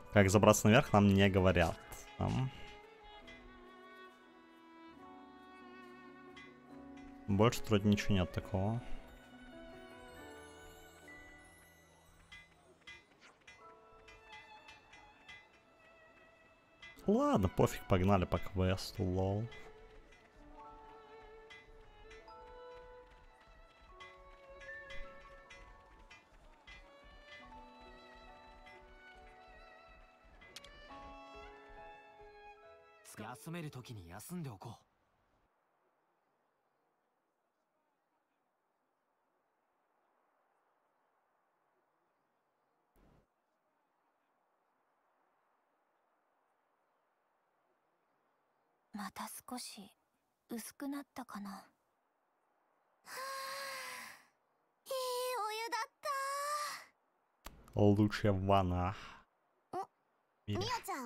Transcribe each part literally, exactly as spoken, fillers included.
Как забраться наверх, нам не говорят. Там. Больше вроде ничего нет такого. Ладно, пофиг, погнали по квесту, лол. Лучшая ванна. Мире.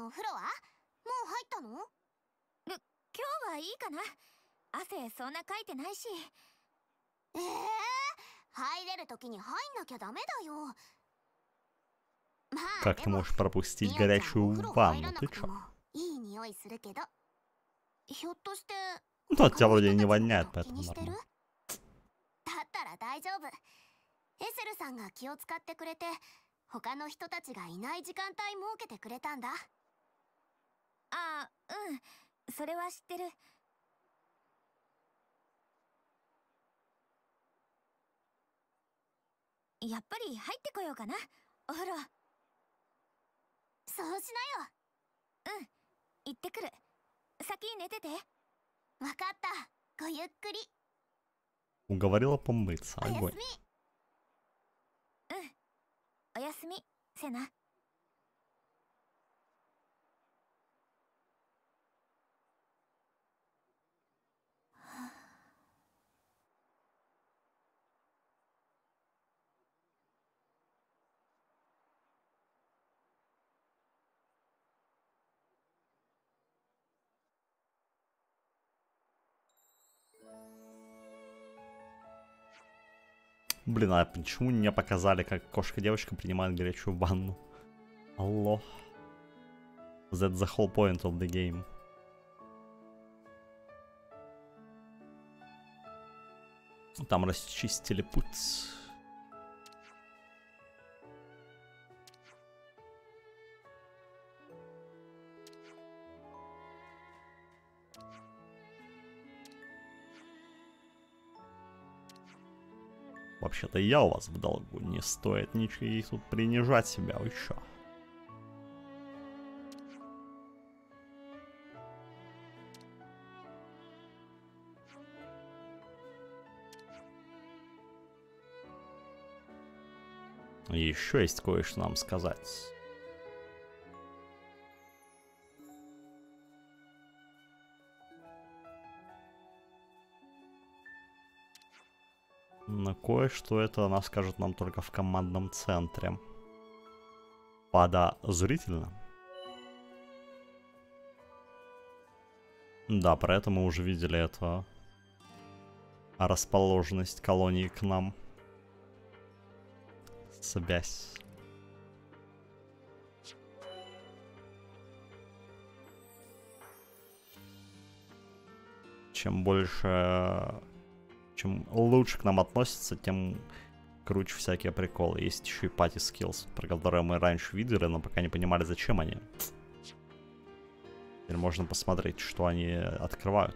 Как ты можешь пропустить горячую ванну? Ты чё? Ну, от тебя вроде не воняет, поэтому нормально. Уговорила помыться. Огонь. Блин, а почему не показали, как кошка-девочка принимает горячую ванну? Алло. That's the whole point of the game. Там расчистили путь. Вообще-то я у вас в долгу. Не стоит ничего тут принижать себя. Вы чё? Еще есть кое-что нам сказать. Но кое-что это она скажет нам только в командном центре. Подозрительно. Да, про это мы уже видели, это расположенность колонии к нам. Связь. Чем больше... Чем лучше к нам относятся, тем круче всякие приколы. Есть еще и пати skills, про которые мы раньше видели, но пока не понимали, зачем они. Теперь можно посмотреть, что они открывают.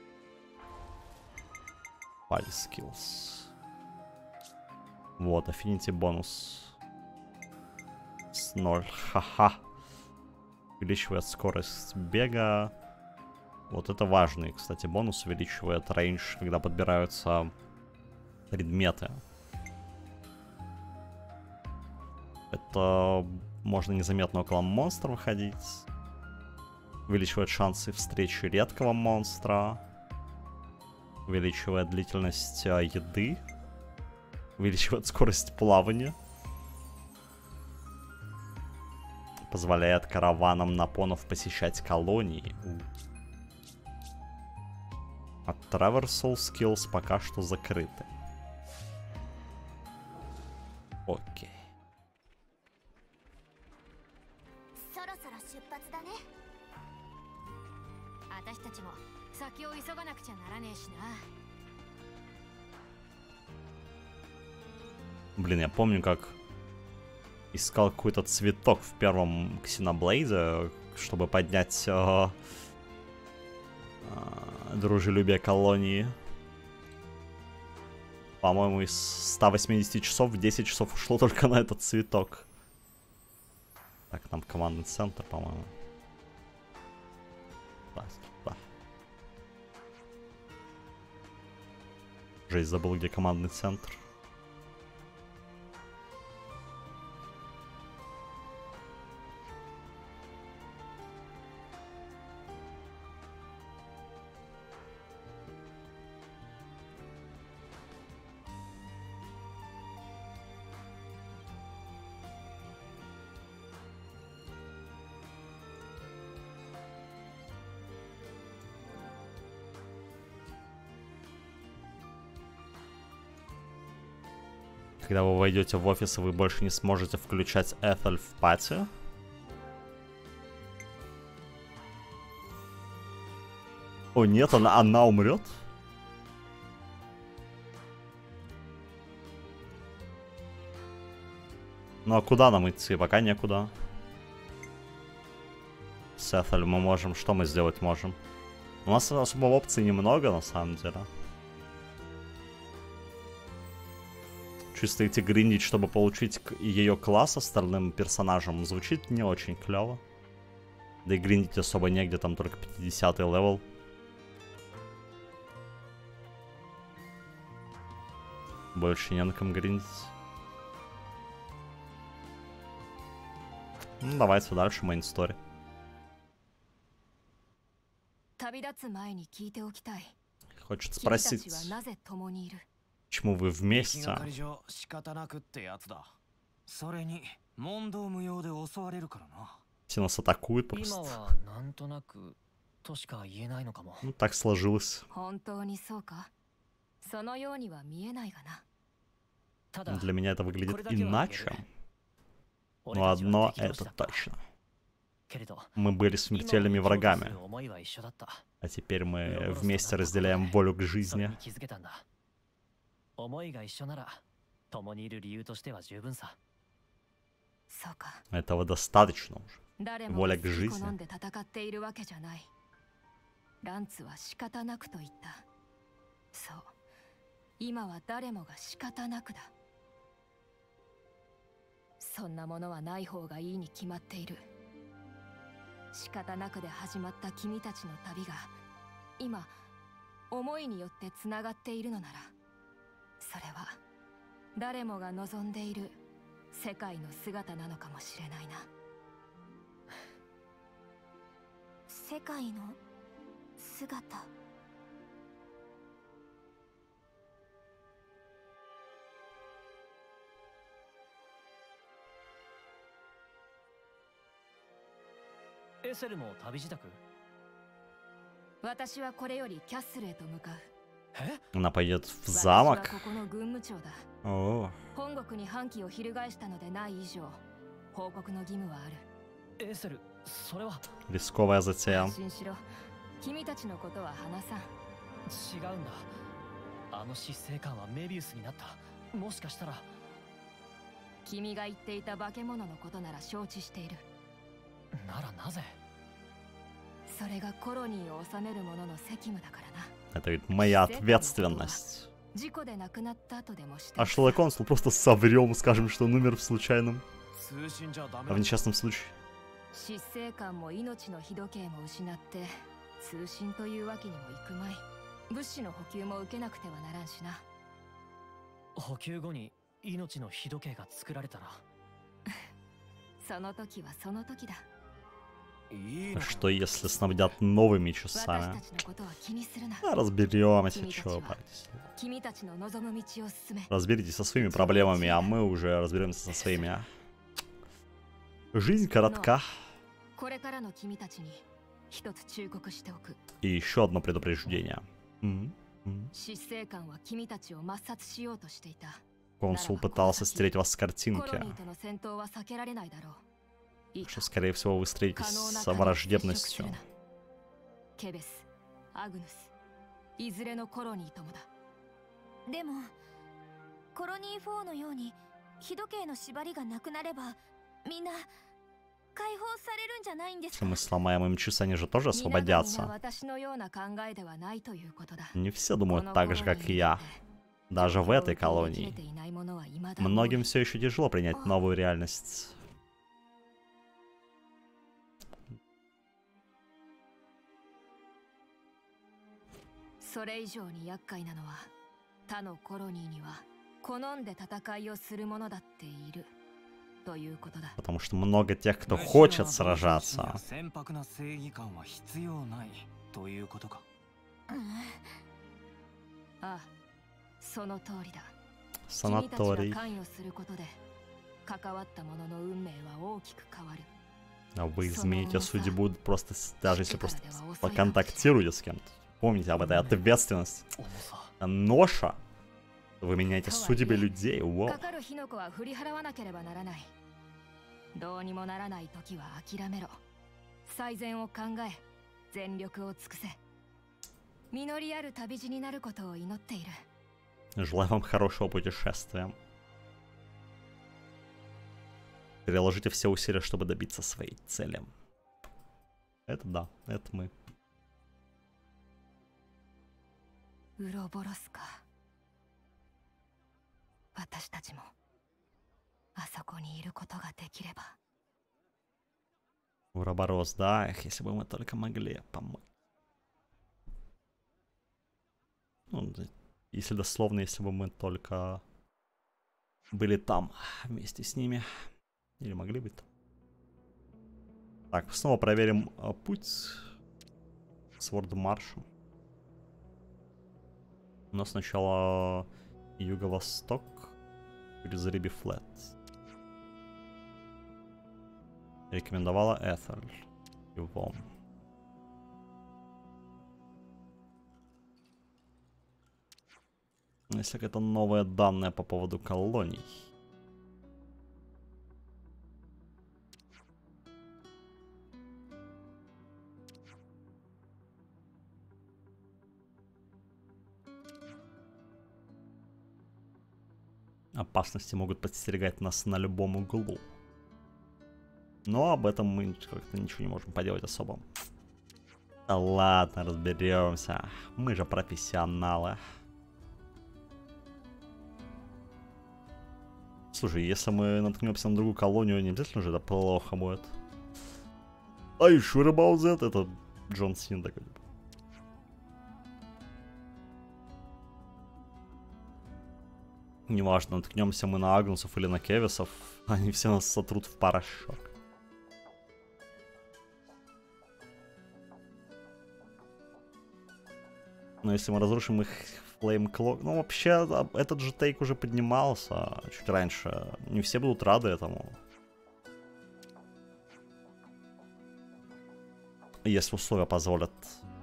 Пати skills. Вот, affinity бонус. С ноль. Ха-ха. Увеличивает скорость бега. Вот это важный, кстати, бонус. Увеличивает рейндж, когда подбираются предметы. Это можно незаметно около монстра выходить. Увеличивает шансы встречи редкого монстра. Увеличивает длительность а, еды. Увеличивает скорость плавания. Позволяет караванам напонов посещать колонии. А Traversal Skills пока что закрыты. Окей. Блин, я помню, как искал какой-то цветок в первом Ксеноблейде, чтобы поднять э, э, дружелюбие колонии. По-моему, из ста восьмидесяти часов в десять часов ушло только на этот цветок. Так, там командный центр, по-моему. Да, да. Жесть, забыл, где командный центр. Когда вы войдете в офис, вы больше не сможете включать Эфель в пати. О нет, она, она умрет? Ну а куда нам идти? Пока некуда. С Эфель мы можем... Что мы сделать можем? У нас особо опций немного, на самом деле. Чисто идти гриндить, чтобы получить ее класс остальным персонажам, звучит не очень клево. Да и гриндить особо негде, там только пятидесятый левел. Больше не на ком гриндить. Ну, давайте дальше, main story. Хочет спросить, почему вы вместе? Все нас атакуют просто. Ну, так сложилось. Для меня это выглядит иначе. Но одно это точно. Мы были смертельными врагами. А теперь мы вместе разделяем волю к жизни. Этого достаточно уже. Воля к жизни. Она пойдет в замок. О. Рисковая затея. Это ведь моя ответственность. А Шелла Консул просто соврем, скажем, что он умер в случайном, а в несчастном случае. Что если снабдят новыми часами? Да, разберемся, чего паритесь. Разберитесь со своими проблемами, а мы уже разберемся со своими. Жизнь коротка. И еще одно предупреждение. Mm-hmm. Mm-hmm. Консул пытался стереть вас с картинки. Что, скорее всего, вы встретитесь с враждебностью. Если мы сломаем им часы, они же тоже освободятся. Не все думают так же, как и я. Даже в этой колонии. Многим все еще тяжело принять новую реальность. Потому что много тех, кто хочет сражаться. Санаторий. А вы измените судьбу просто, даже если просто поконтактируете с кем-то. Помните об этой ответственности. Ноша. Вы меняете судьбы людей. Воу. Желаю вам хорошего путешествия. Переложите все усилия, чтобы добиться своей цели. Это да, это мы. Уроборос, да, эх, если бы мы только могли помочь. Ну, если дословно, если бы мы только были там вместе с ними. Или могли быть там. Так, снова проверим а, путь с Вордмаршем. У нас сначала юго-восток через Риби Флет. Рекомендовала Этель. Его. Если какая-то новая данная по поводу колоний. Опасности могут подстерегать нас на любом углу. Но об этом мы как-то ничего не можем поделать особо. Да ладно, разберемся. Мы же профессионалы. Слушай, если мы наткнемся на другую колонию, не обязательно же это плохо будет. А you sure about that? Это Джон Син такой. Неважно, наткнемся мы на Агнусов или на Кевисов, они все нас сотрут в порошок. Но если мы разрушим их Flame Clock... Ну, вообще, этот же тейк уже поднимался чуть раньше. Не все будут рады этому. Если условия позволят.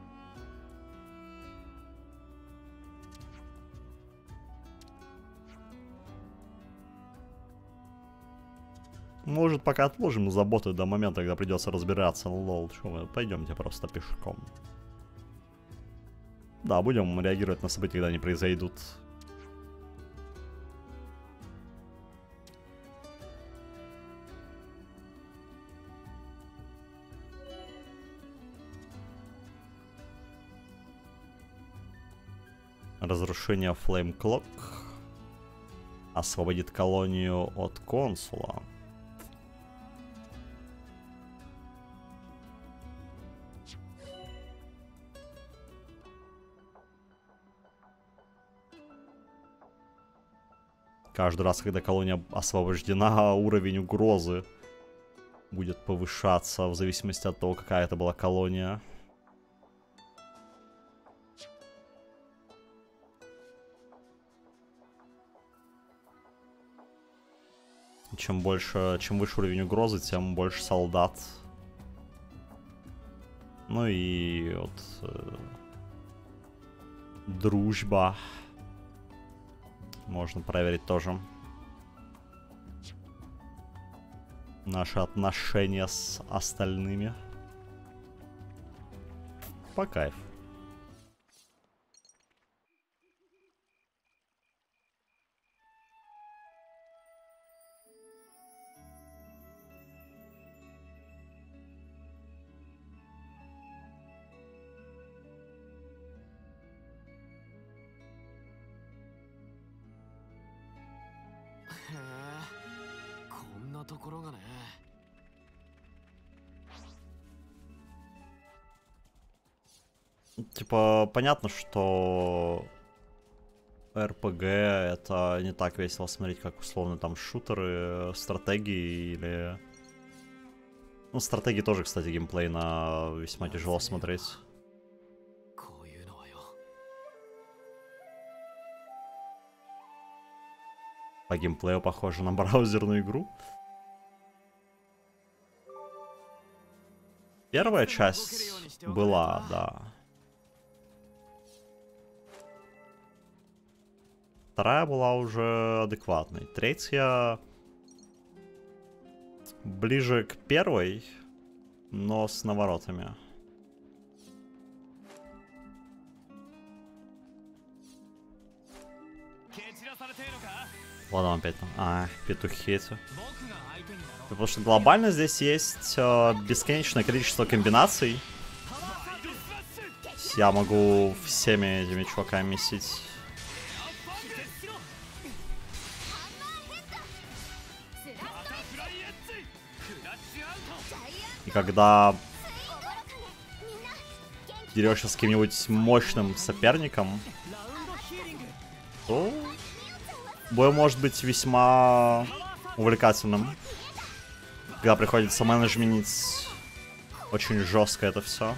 Может, пока отложим заботы до момента, когда придется разбираться. Лол, что мы, пойдемте просто пешком. Да, будем реагировать на события, когда они произойдут. Разрушение Flame Clock освободит колонию от консула. Каждый раз, когда колония освобождена, уровень угрозы будет повышаться в зависимости от того, какая это была колония. Чем больше, чем выше уровень угрозы, тем больше солдат. Ну и вот э, дружба. Можно проверить тоже. наши отношения с остальными. По кайфу. Типа, понятно, что эр пи джи это не так весело смотреть, как условно там шутеры, стратегии или... Ну, стратегии тоже, кстати, геймплейно весьма тяжело смотреть. По геймплею похоже на браузерную игру. Первая часть была, да. Вторая была уже адекватной. Третья ближе к первой, но с наворотами. Вот он опять там. А, петухи эти. Потому что глобально здесь есть э, бесконечное количество комбинаций. Я могу всеми этими чуваками месить. И когда дерешься с каким-нибудь мощным соперником, то бой может быть весьма увлекательным. Когда приходится менеджментить очень жестко это все.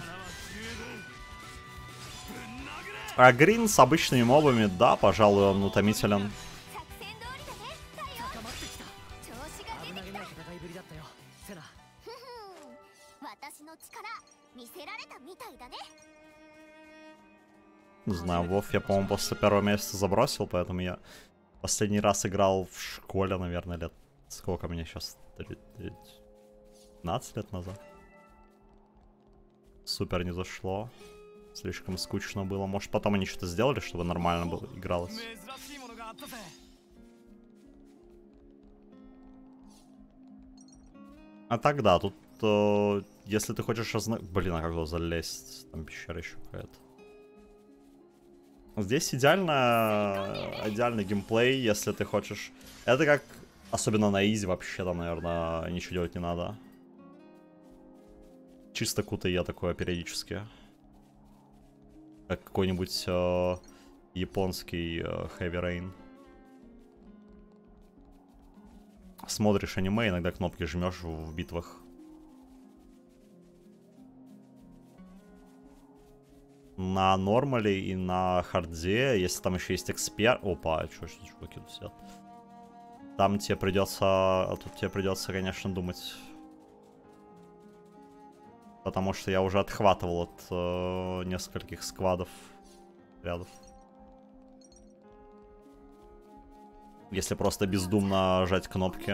А Грин с обычными мобами, да, пожалуй, он утомителен. Не знаю, Вов я, по-моему, после первого месяца забросил, поэтому я последний раз играл в школе, наверное, лет... Сколько мне сейчас? пятнадцать лет назад. Супер не зашло. Слишком скучно было. Может, потом они что-то сделали, чтобы нормально было игралось. А тогда тут, э, если ты хочешь разно... Блин, а как туда залезть? Там пещера еще какая-то. Здесь идеально, идеальный геймплей, если ты хочешь. Это как, особенно на изи, вообще там, наверное, ничего делать не надо. Чисто кутая такое периодически. Как какой-нибудь э, японский э, Heavy Rain. Смотришь аниме, иногда кнопки жмешь в битвах. На нормале и на харде, если там еще есть эксперт... Опа, что ж чуваки тут сидят? Там тебе придется... Тут тебе придется, конечно, думать. Потому что я уже отхватывал от э, нескольких сквадов рядов. Если просто бездумно жать кнопки.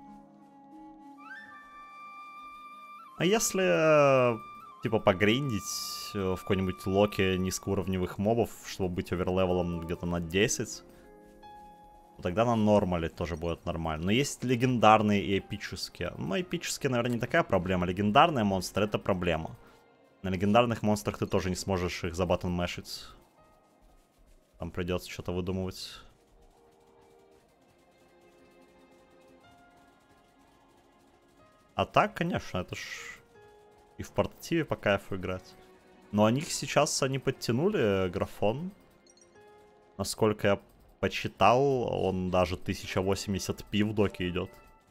А если, типа, погриндить в какой-нибудь локе низкоуровневых мобов, чтобы быть оверлевелом где-то на десять, то тогда на нормале тоже будет нормально. Но есть легендарные и эпические. Ну, эпические, наверное, не такая проблема. Легендарные монстры — это проблема. На легендарных монстрах ты тоже не сможешь их забаттон-мэшить. Там придется что-то выдумывать. А так, конечно, это ж и в портативе по кайфу играть. Но они сейчас, они подтянули графон. Насколько я почитал, он даже тысяча восемьдесят пи в доке идет.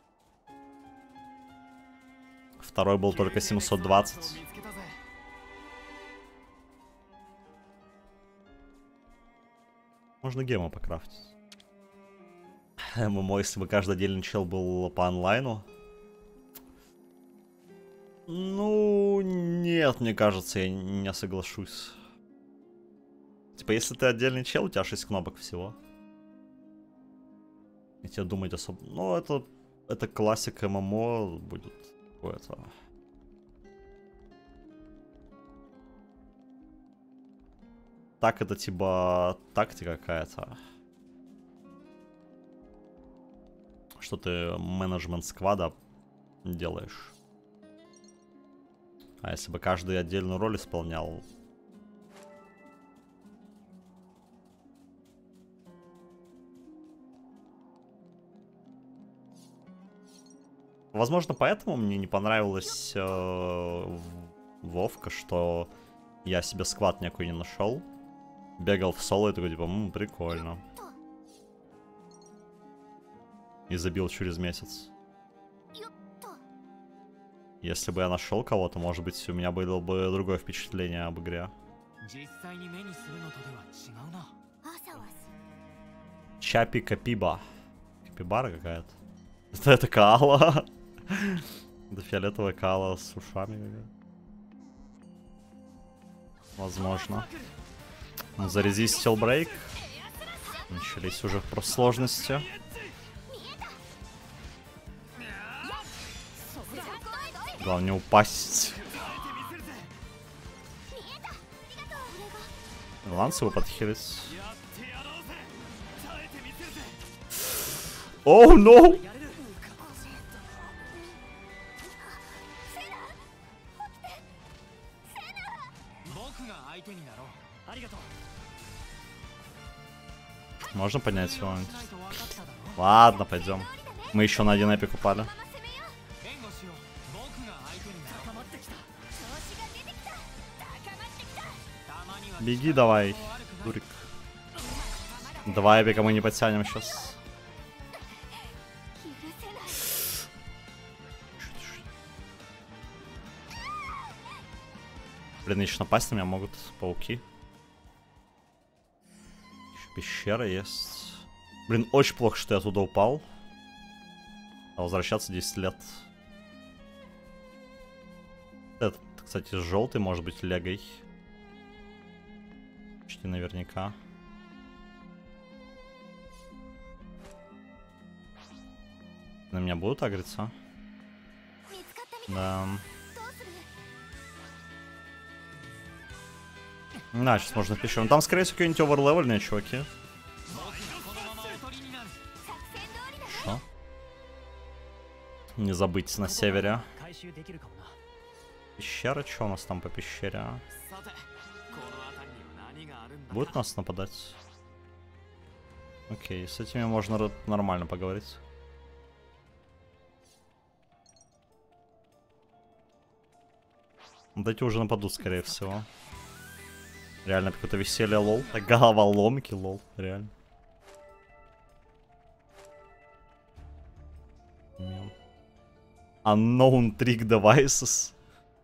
Второй был только семьсот двадцать. Можно гема покрафтить. ММО, если бы каждый отдельный чел был по онлайну. Ну, нет, мне кажется, я не соглашусь. Типа, если ты отдельный чел, у тебя шесть кнопок всего. И тебе думать особо... Ну, это это классика ММО будет какое-то. Так это типа тактика какая-то. Что ты менеджмент сквада делаешь. А если бы каждый отдельную роль исполнял? Возможно, поэтому мне не понравилась э, Вовка, что я себе сквад некую не нашел. Бегал в соло и такой, типа, ммм, прикольно. И забил через месяц. Если бы я нашел кого-то, может быть, у меня было бы другое впечатление об игре. Чапи Капиба. Капибара какая-то. Это, это Каала. Это фиолетовая Каала с ушами какая-то. Возможно. Зарезистил брейк. Начались уже про сложности. Главное не упасть. Ланс его подхилить. Оу, ноу! Можно поднять его? Ладно, пойдем. Мы еще на один эпик упали. Беги давай, дурик. Два эпика мы не подтянем сейчас. Блин, еще напасть на меня могут пауки. Еще пещера есть. Блин, очень плохо, что я туда упал. А возвращаться десять лет. Этот, кстати, желтый может быть легой. Почти наверняка. На меня будут агриться? Да. Да, сейчас можно пищу. Там, скорее всего, какие-нибудь оверлевельные чуваки. Шо? Не забыть на севере. Пещера, что у нас там по пещере? Будет нас нападать? Окей, с этими можно нормально поговорить. Вот эти уже нападут, скорее всего. Реально какое-то веселье, лол. Головоломки, лол, реально. Unknown trick devices.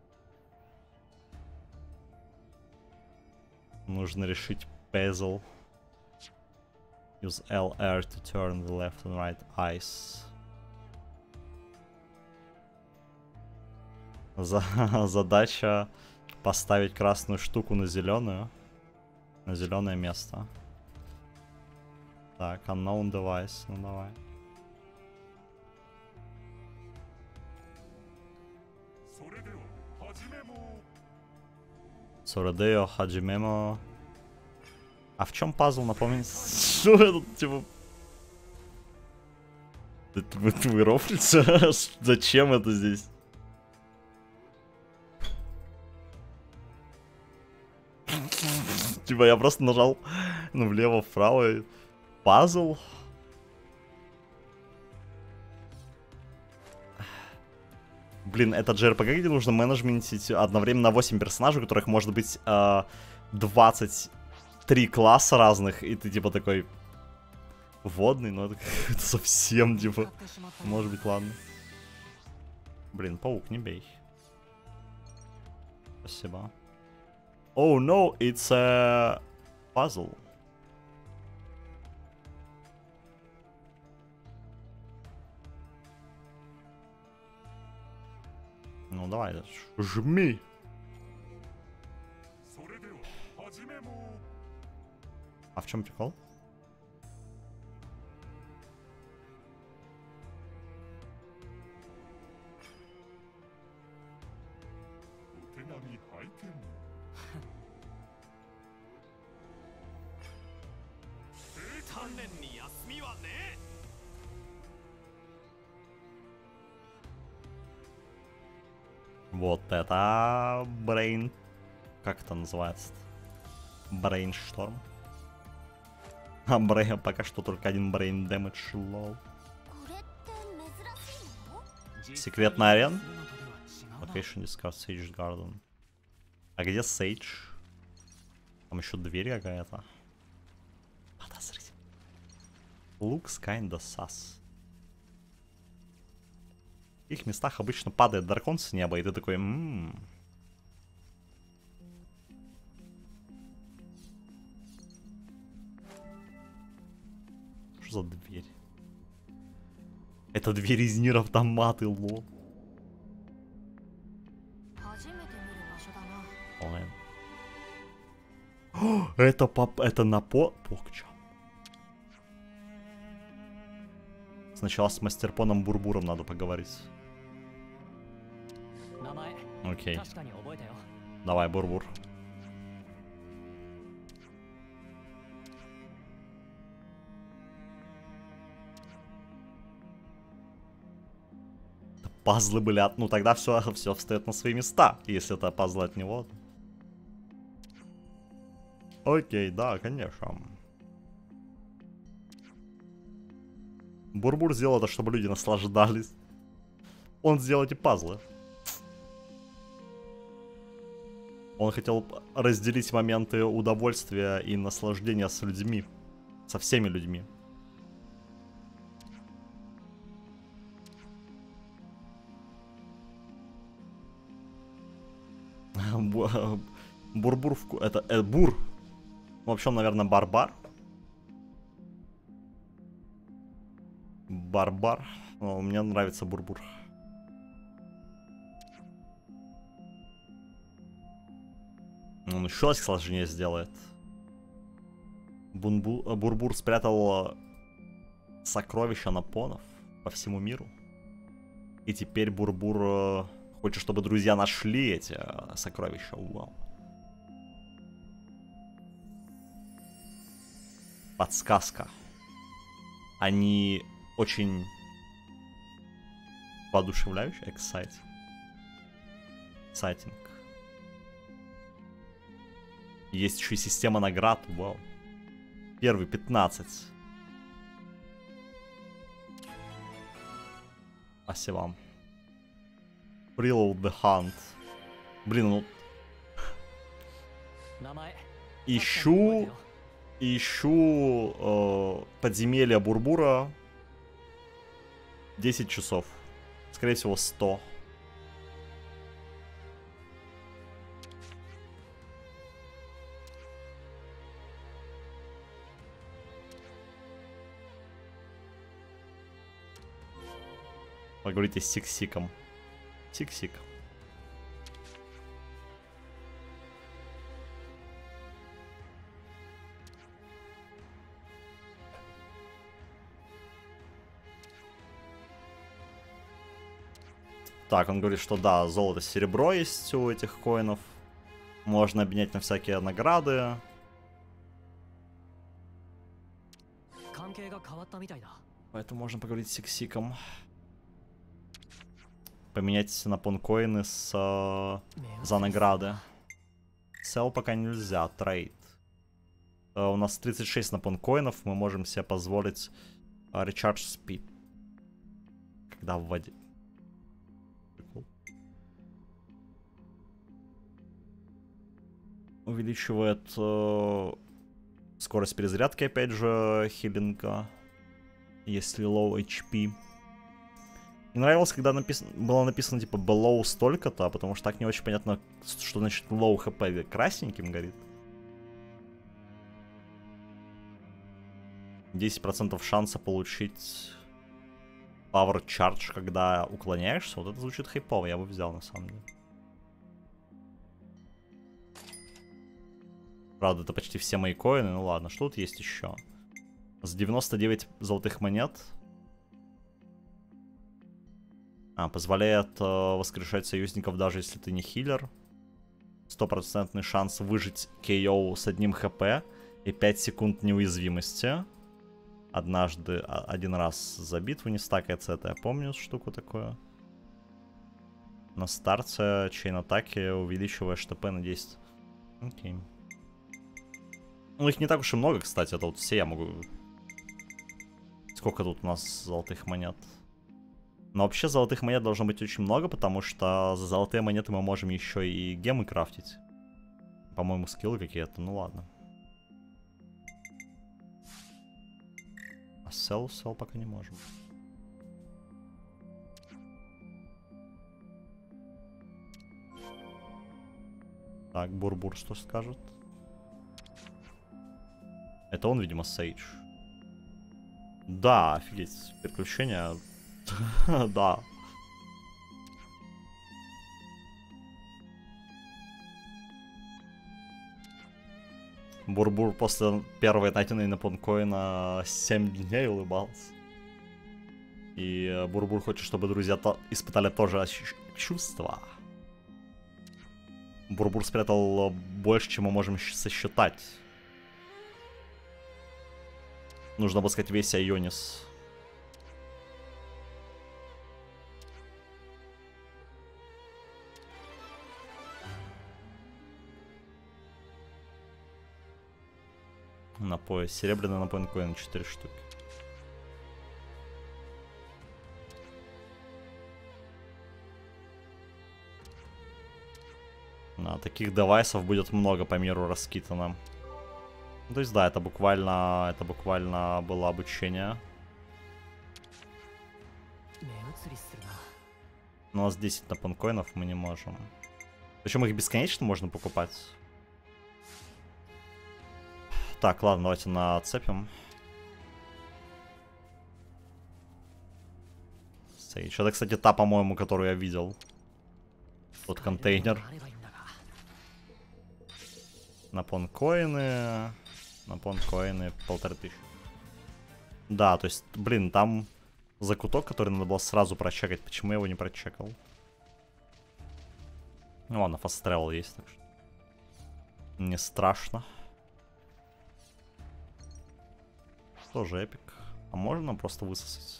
Нужно решить puzzle. Use L R to turn the left and right eyes. За задача поставить красную штуку на зеленую. На зеленое место. Так, unknown device. Ну давай. Соредео, Хаджимемо. А в чем пазл, напомните? Что это, типа... Это вы, вы рофлите? Зачем это здесь? Типа я просто нажал ну, влево, вправо. Пазл. Блин, это джей ар пи джи, где нужно менеджментить одновременно восемь персонажей, у которых может быть э, двадцать три класса разных, и ты типа такой водный, но это, это совсем типа, может быть, ладно. Блин, паук, не бей. Спасибо. Oh no, it's a puzzle. Ну давай, жми. А в чем прикол? Вот это брейн. Как это называется? Брейншторм. А брейн пока что только один брейн дэмэдж. Лол. Секретная арена? Location discuss Sage Garden. А где Сейдж? Там еще дверь какая-то. Подозрительно. Looks kinda sus. В их местах обычно падает дракон с неба, и ты такой, ммм. Что за дверь? Это дверь из Нир Автоматы, лол. О, это пап, это на по... Покча. Сначала с мастерпоном Бурбуром надо поговорить. Окей. Давай, Бурбур. Пазлы были от... Ну тогда все, все встает на свои места, если это пазлы от него. Окей, да, конечно. Бурбур сделал это, чтобы люди наслаждались. Он сделал эти пазлы. Он хотел разделить моменты удовольствия и наслаждения с людьми. Со всеми людьми. Бурбур в... Это э, бур. Вообще, он, наверное, барбар. Барбар. О, мне нравится Бурбур. Он еще сложнее сделает. Бунбу... Бурбур спрятал сокровища напонов по всему миру. И теперь Бурбур хочет, чтобы друзья нашли эти сокровища. Вау. Подсказка. Они очень воодушевляющие. Exciting. Exciting. Есть еще и система наград. Вау. Первый пятнадцать. Спасибо вам. Preload the Hunt. Блин, ну... Ищу... Ищу э, подземелья Бурбура десять часов. Скорее всего, сто. Поговорите с Сиксиком. Сиксик. Так, он говорит, что да, золото, серебро есть у этих коинов. Можно обменять на всякие награды. Поэтому можно поговорить с Сиксиком. Поменять на понкоины с, э, за награды. Sell пока нельзя, трейд. Uh, у нас тридцать шесть на понкоинов, мы можем себе позволить uh, Recharge Speed. Когда вводить. Увеличивает uh, скорость перезарядки, опять же, хилинга. Если low эйч пи. Мне нравилось, когда напис... было написано типа below столько-то, потому что так не очень понятно, что значит low хп. Красненьким горит. десять процентов шанса получить Power Charge, когда уклоняешься. Вот это звучит хайпово, я бы взял на самом деле. Правда, это почти все мои коины. Ну ладно, что тут есть еще? С девяноста девять золотых монет. А, позволяет э, воскрешать союзников, даже если ты не хилер. Стопроцентный шанс выжить кей о с одним хп и пять секунд неуязвимости. Однажды, один раз за битву не стакается, это я помню штуку такую. На старте чейн атаки увеличиваешь ТП на десять. Окей. Ну их не так уж и много, кстати, это вот все я могу... Сколько тут у нас золотых монет? Но вообще золотых монет должно быть очень много, потому что за золотые монеты мы можем еще и гемы крафтить. По-моему, скиллы какие-то, ну ладно. А sell, sell пока не можем. Так, Бурбур что скажет? Это он, видимо, Сейдж. Да, офигеть, приключения. Да. Бурбур после первой найденной на Понкоина семь дней улыбался. И Бурбур хочет, чтобы друзья то испытали тоже чувства. Бурбур спрятал больше, чем мы можем сосчитать. Нужно обыскать весь Айонис. На пояс. Серебряный на Понкоин четыре штуки. На таких девайсов будет много по миру раскидано. То есть да, это буквально, это буквально было обучение. Но у нас десять на Понкоинов мы не можем. Причем их бесконечно можно покупать. Так, ладно, давайте нацепим. Сейдж. Это, кстати, та, по-моему, которую я видел. Вот контейнер. На Понкоины. На Понкоины полторы тысячи. Да, то есть, блин, там закуток, который надо было сразу прочекать. Почему я его не прочекал? Ну ладно, fast travel есть, так что не страшно. Тоже эпик. А можно просто высосать?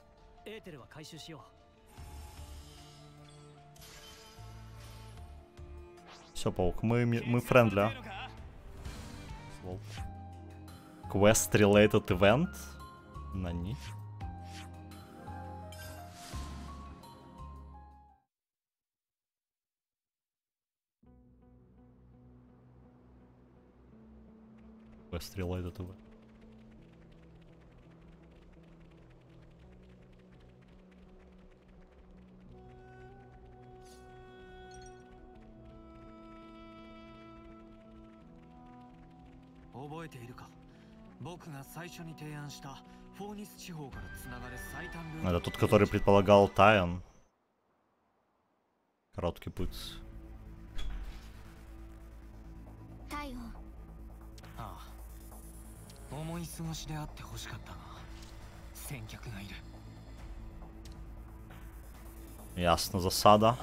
Все, паук, мы, мы френдли. Quest related event? На них. Quest related event. Это тот, который предполагал Тайон. Короткий путь. Ясно, засада.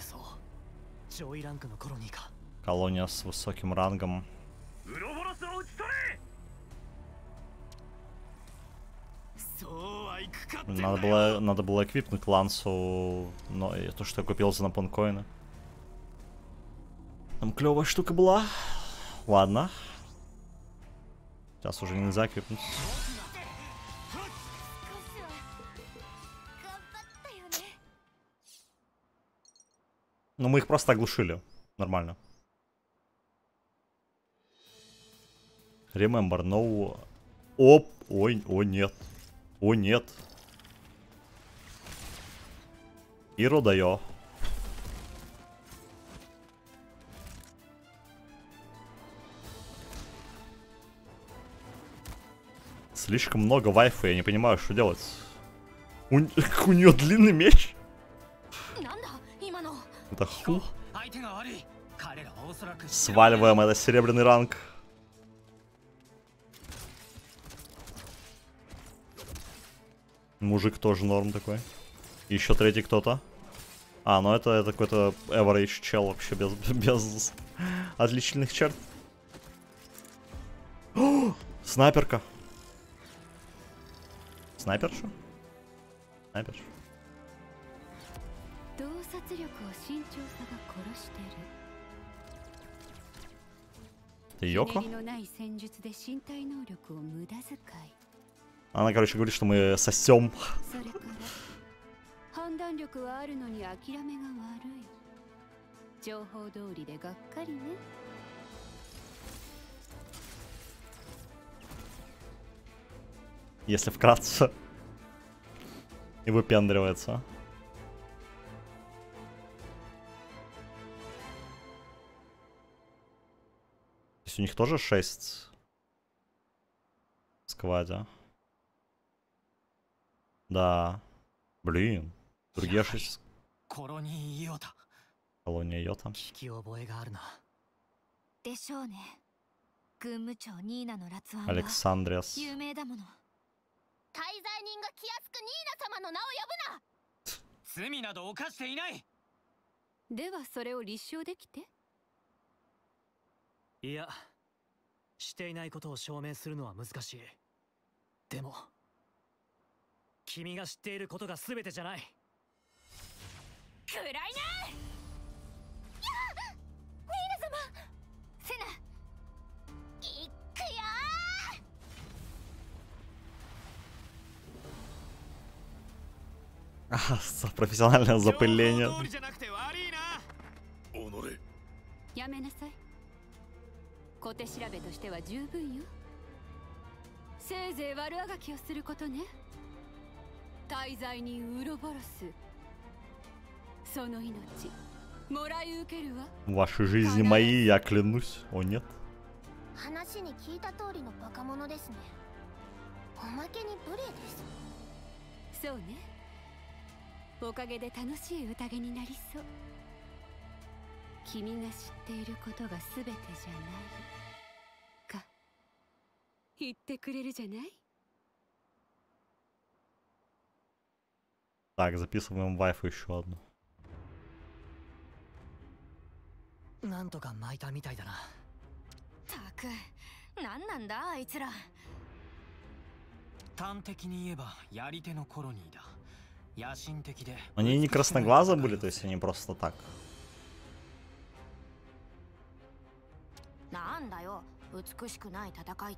Колония с высоким рангом. Надо было, надо было эквипнуть Лансу, но и то, что я купил за на Понкоины. Там клевая штука была. Ладно. Сейчас уже нельзя эквипнуть. Ну мы их просто оглушили. Нормально. Remember, no... Оп! Ой, о нет. О нет. Иро даю. Слишком много вайфа, я не понимаю, что делать. У, у нее длинный меч? Это ху. Сваливаем это серебряный ранг. Мужик тоже норм такой. Еще третий кто-то. А, ну это, это какой-то average чел вообще без, без отличительных черт. О, снайперка. Снайперша? Снайперша. Ты Йоко? Она, короче, говорит, что мы сосем. Если вкратце. И выпендривается. То есть у них тоже шесть в скваде. Да. Блин. Другие шесть. Колония Йота. Александриас. いや、していないことを証明するのは難しい。でも、君が知っていることが全てじゃない。暗いな。ニーナ様、セナ、行くよ。 Профессиональное запыление. やめなさい。小手調べとしては十分よ。せいぜい悪あがきをすることね。大罪人ウロボロス。その命もらい受けるわ。 Ваши жизни мои, я клянусь. О нет. 話に聞いた通りのバカ者ですね。おまけに無礼です。 そうね。おかげで楽しい宴になりそう。君が知っていることが全てじゃないか言ってくれるじゃない。 Так, записываем вайфу еще одну. なんとか巻いたみたいだな。 たく、なんなんだあいつら。 端的に言えばやり手のコロニーだ。野心的で。 Они не красноглазые были, то есть они просто так. なんだよ、美しくない戦いって。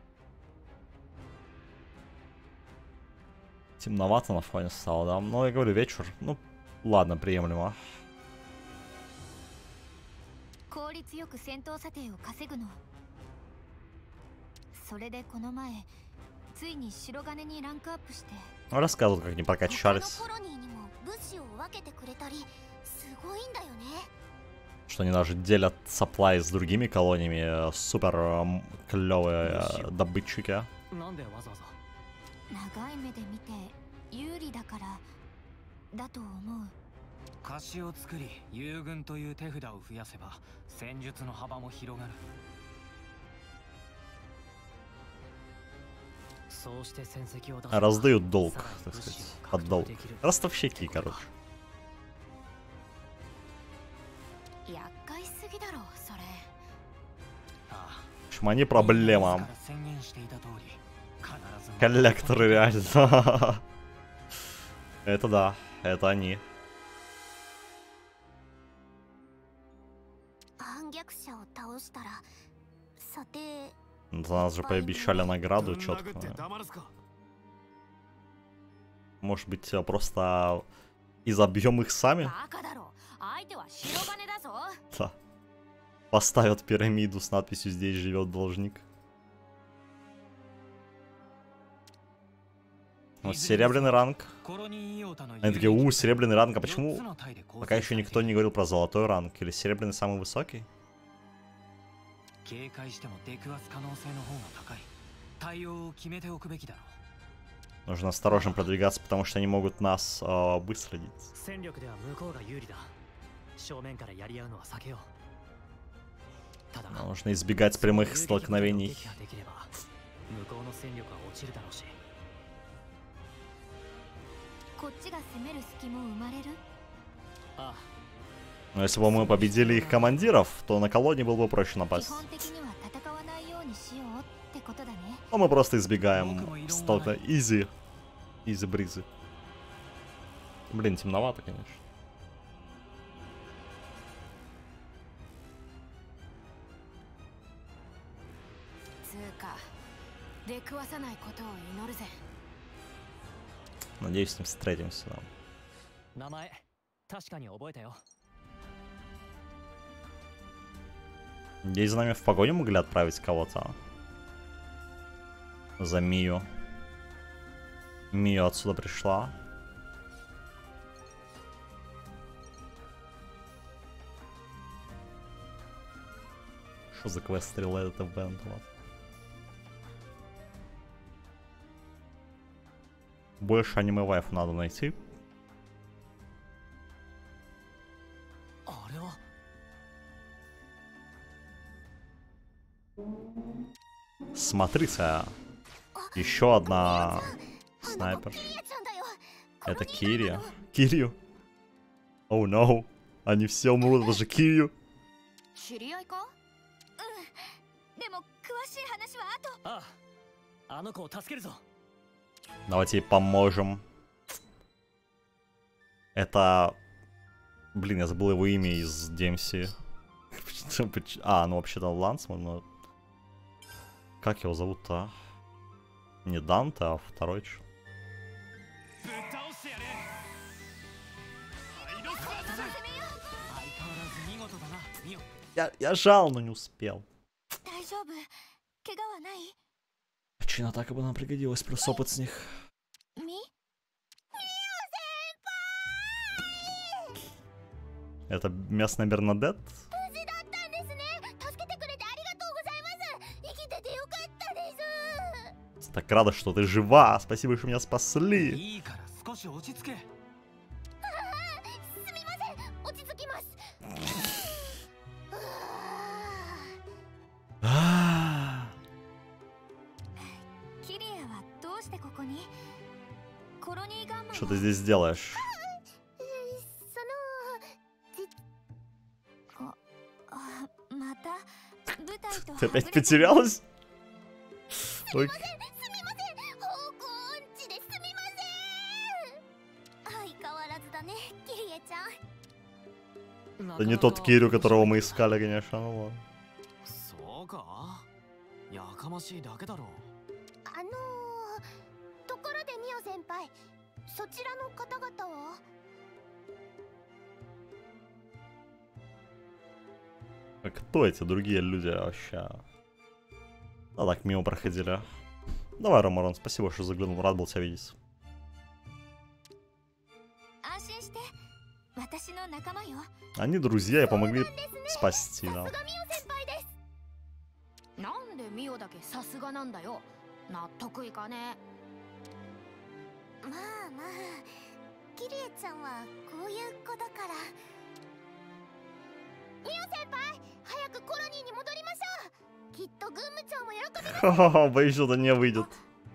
Темновато на фоне стало, да? Ну, я говорю, вечер. Ну, ладно, приемлемо. 効率よく戦闘査定を稼ぐの。それでこの前、ついに白金にランクアップして。 Рассказывают, как они прокачались. コロニーにも物資を分けてくれたり、すごいんだよね。 Что они даже делят supply с другими колониями. Супер клевые добытчики. 長い目で見て有利だからだと思う。 貸しを作り、友軍という手札を増やせば戦術の幅も広がる。そうして戦績を出す。 Раздают долг, так сказать, под долг. Ростовщики, короче. 厄介すぎだろそれ。 В общем, они проблема. Коллекторы реально. Это да, это они. За нас же пообещали награду четко. Может быть, просто изобьем их сами? Да. Поставят пирамиду с надписью «Здесь живет должник». Вот серебряный ранг. Они такие, у, серебряный ранг. А почему пока еще никто не говорил про золотой ранг? Или серебряный самый высокий? Нужно осторожно продвигаться, потому что они могут нас э, выследить. Нужно избегать прямых столкновений. Но если бы мы победили их командиров, то на колонии было бы проще напасть. Но мы просто избегаем столкновения. Изи. Изи-бризы. Блин, темновато, конечно. Надеюсь, с ним встретимся. Здесь за нами в погоню могли отправить кого-то. За Мию. Мию отсюда пришла. Что за квест стреляет это в бенд? Больше аниме вайфу надо найти. Смотрите, еще одна снайпер. Это Кири. Кирью. Оу, oh, no. Они все умрут, даже Кирью. Давайте ей поможем. Это... Блин, я забыл его имя из ди эм си. А, ну вообще-то Лансман, но... Как его зовут-то? Не Данте, а второй ч. Я, я жал, но не успел. Очень атака бы нам пригодилась, плюс опыт с них. Это местная Бернадет? Так рада, что ты жива. Спасибо, что меня спасли. Что ты здесь делаешь? Ты опять потерялась? Ой. Это не тот Кирю, которого мы искали, конечно, ну ладно. А кто эти другие люди вообще? А так, мимо проходили. Давай, Ромарон, спасибо, что заглянул. Рад был тебя видеть. Они друзья и помогли спасти, да. Ха-ха-ха, боюсь, что-то не выйдет.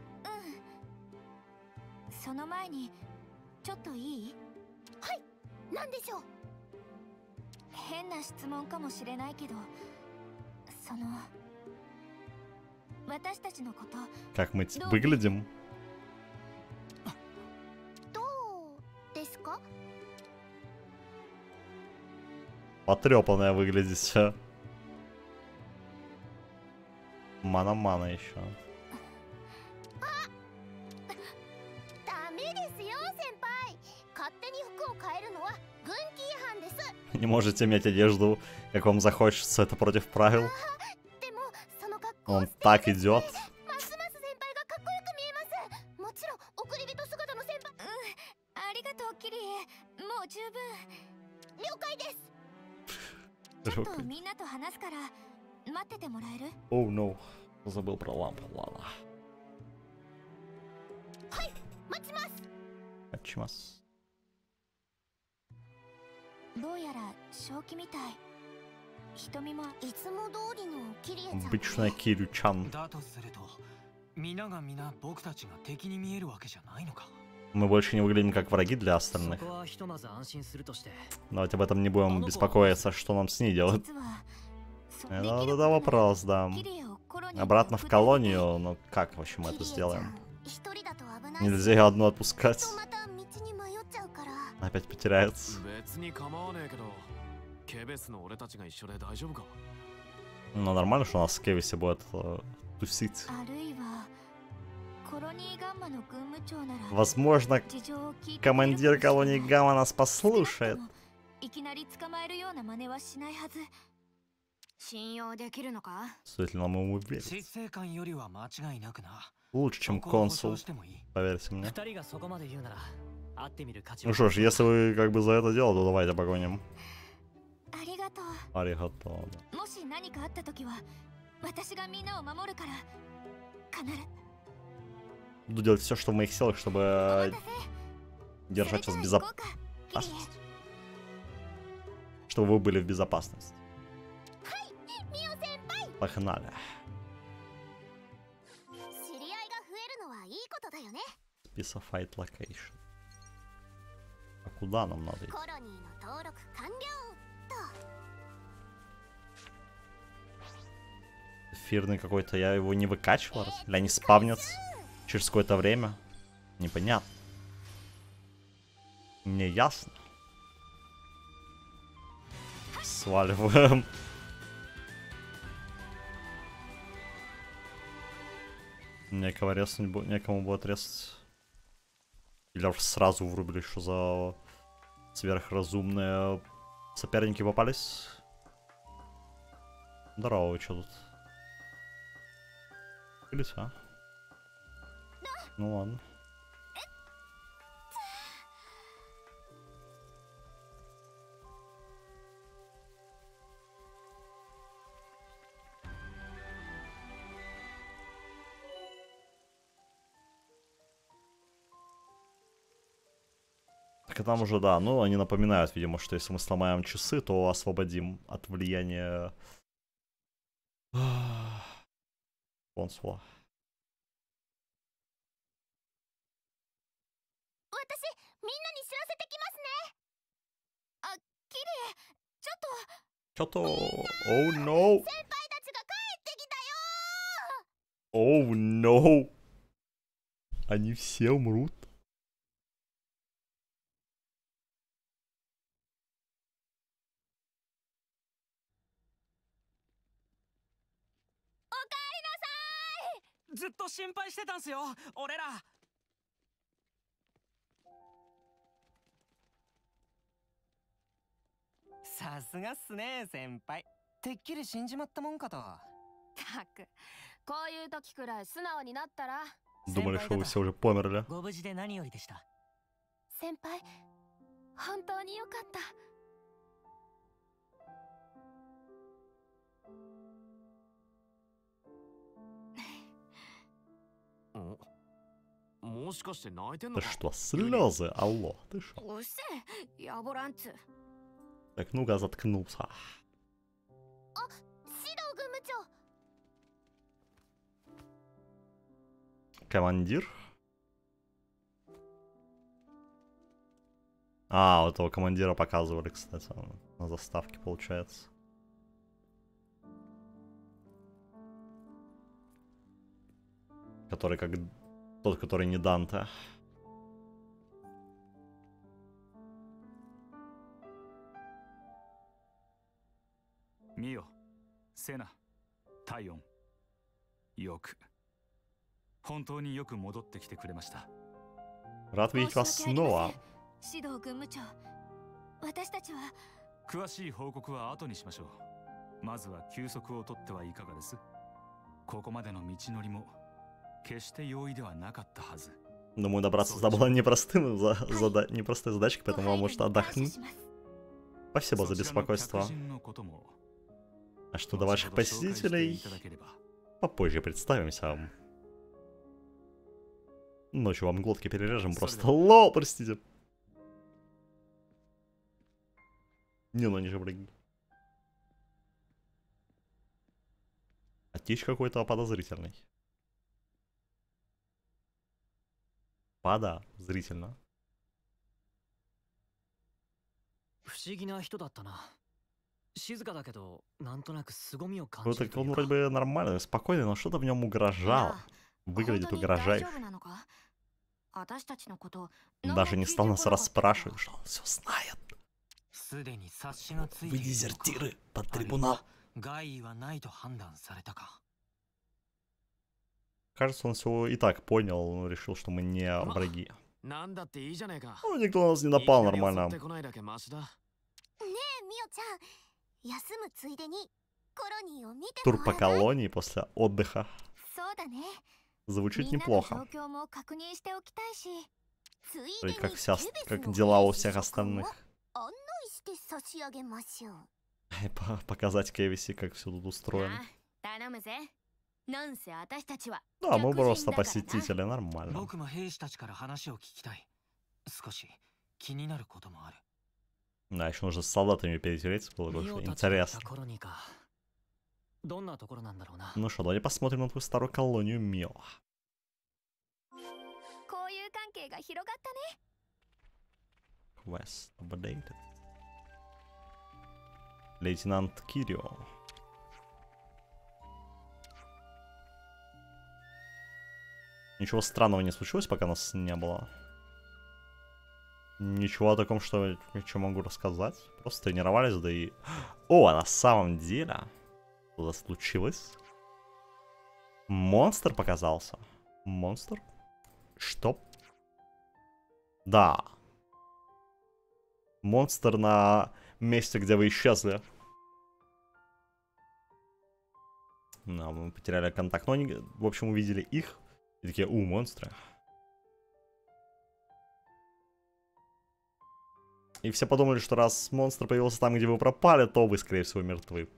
Как мы выглядим? Потрепанная выглядите. Мана-мана еще. Не можете иметь одежду, как вам захочется, это против правил. Он так идет. Оу, oh, no. Забыл про лампу, ладно. Мачимас. Обычная Кирю-чан. Мы больше не выглядим как враги для остальных. Давайте об этом не будем беспокоиться, что нам с ней делать. Это вот это вопрос, да. Обратно в колонию, ну как вообще мы это сделаем? Нельзя ее одну отпускать. Опять потеряется. Ну нормально, что у нас в Кевисе будет э, тусить. Возможно, командир колонии Гамма нас послушает. Стоит ли нам ему верить? Лучше, чем консул, поверьте мне. Ну что ж, если вы как бы за это дело, то давайте погоним. Аригато. Буду делать все, что в моих силах, чтобы держать вас в безопасности. Чтобы вы были в безопасности. Погнали. Specified location. А куда нам надо идти? Эфирный какой-то, я его не выкачивал, раз? Или они спавнятся через какое-то время? Непонятно. Не ясно. Сваливаем. Некого резать, некому будет резать. Или уж сразу врубили, что за сверхразумные соперники попались. Здорово, вы что тут? Или а? Ну ладно. Так и там уже, да, ну они напоминают, видимо, что если мы сломаем часы, то освободим от влияния консула. Чё-то... Оу, ноу! Оу, ноу! Они все умрут. Думали, что вы все уже померли. Да что, слезы? Алло, ты что? Так, ну-ка, заткнулся. Командир? А, вот этого командира показывали, кстати, на заставке, получается. Который как... Тот, который не Данте. Мио, Сена, Тайон, Йоку. Рад видеть вас снова. Думаю, добраться сюда было непростым, за, зада, непростой задачкой, поэтому вам может отдохнуть. Спасибо за беспокойство. А что до ваших посетителей? Попозже представимся вам. Ночью вам глотки перережем просто. Лол, простите. Не, ну они же враги. А тич какой-то подозрительный. распада зрительно. Ну, так он вроде бы нормальный, спокойный, но что-то в нем угрожало. Выглядит угрожающе. Даже не стал нас расспрашивать, что он все знает. Вы дезертиры под трибунал. Кажется, он все и так понял, но решил, что мы не враги. Ну, никто на нас не напал нормально. Тур по колонии после отдыха. Звучит неплохо. И как, вся, как дела у всех остальных. Показать Кевиси, как все тут устроено. Да, мы просто посетители, нормально. Да, еще нужно с солдатами перетереться, было бы интересно. Ну что, давайте посмотрим на твою старую колонию, Мио. Quest updated. Лейтенант Кирио. Ничего странного не случилось, пока нас не было. Ничего о таком, что, что могу рассказать. Просто тренировались, да и... О, а на самом деле... Что-то случилось. Монстр показался. Монстр? Что? Да. Монстр на месте, где вы исчезли. Да, мы потеряли контакт. Но они, в общем, увидели их. И такие, у, монстры. И все подумали, что раз монстр появился там, где вы пропали, то вы, скорее всего, мертвы.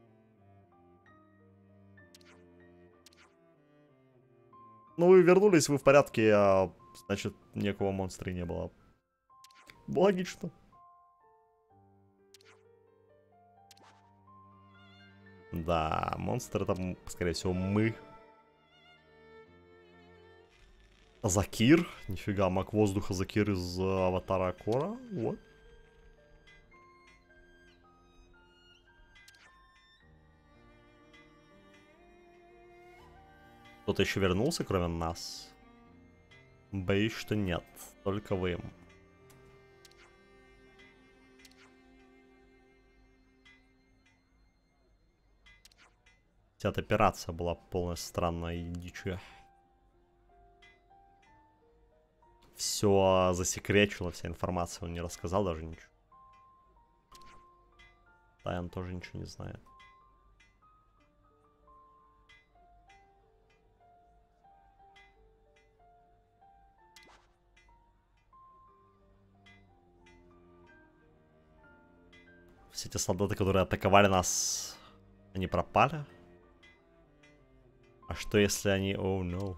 Ну, вы вернулись, вы в порядке, а значит, никакого монстра и не было. Логично. Да, монстр это, скорее всего, мы. Закир. Нифига, маг воздуха Закир из uh, аватара Кора. Вот. Кто-то еще вернулся, кроме нас? Боюсь, что нет. Только вы. Хотя эта операция была полностью странной и дичью. Все засекречено, вся информация он не рассказал даже ничего. Тайан тоже ничего не знает. Все те солдаты, которые атаковали нас, они пропали? А что если они... Оу, oh, no.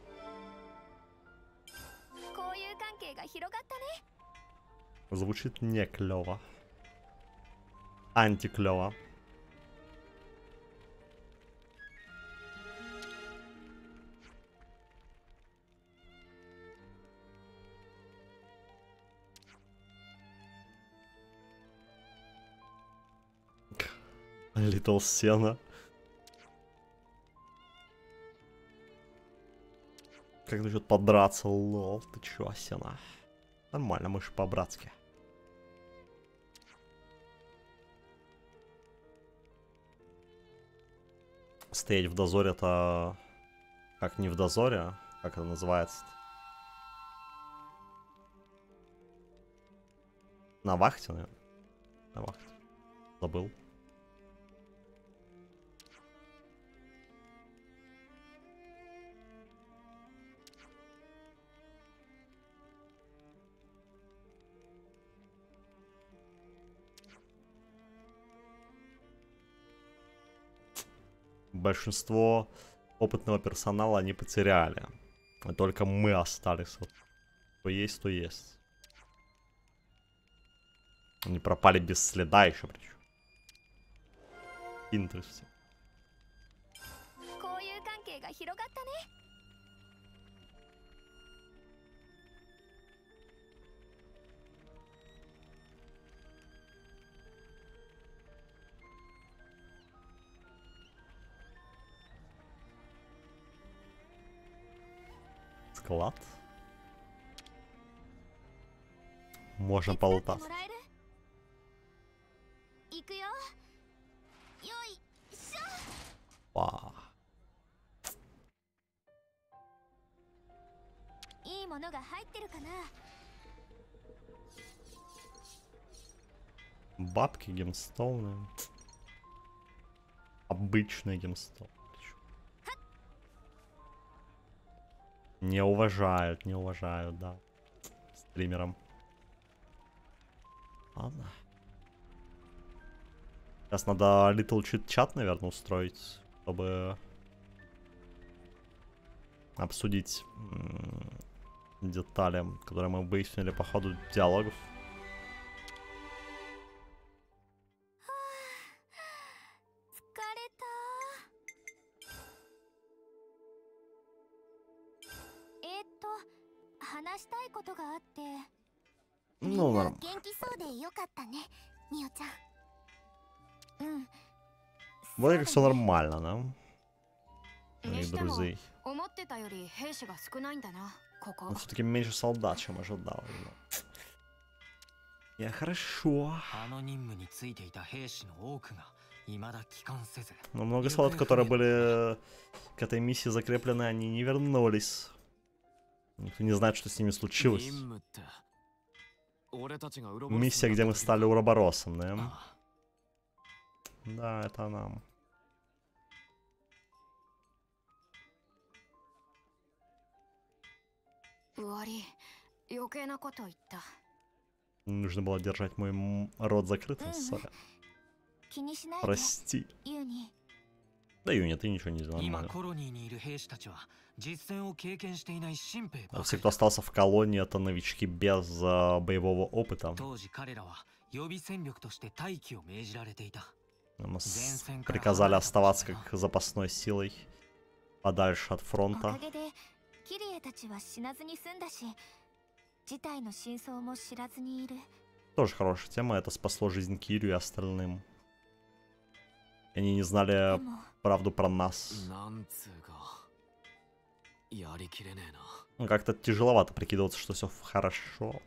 Звучит не клево. Антиклево. Литл Сена. Как насчет подраться, лол? Ты чё, Сена? Нормально, мы же по-братски. Стоять в дозоре это... Как не в дозоре? Как это называется? На вахте, наверное. На вахте. Забыл. Большинство опытного персонала они потеряли. И только мы остались. Вот. Что есть, то есть. Они пропали без следа еще причем. Интересно. склад. Можно полутаться. Вау. Бабки, гемстоуны. Обычный гемстоун. Не уважают, не уважают, да. Стримерам. Ладно. Сейчас надо Little Chit Chat, наверное, устроить, чтобы обсудить детали, которые мы выяснили по ходу диалогов. Ну, нормально. Вроде как все нормально, да? Моих друзей. Но все-таки меньше солдат, чем ожидал. Я хорошо. Но много солдат, которые были к этой миссии закреплены, они не вернулись. Никто не знает, что с ними случилось. Миссия, где мы стали уроборосом, да? Да, это нам. Нужно было держать мой рот закрытым, соря. Прости. Да, Юня, ты ничего не знал. А все, кто остался в колонии, это новички без uh, боевого опыта. Нам приказали оставаться как запасной силой подальше от фронта. Тоже хорошая тема, это спасло жизнь Кирю и остальным. Они не знали правду про нас. Ну, как-то тяжеловато прикидываться, что все хорошо.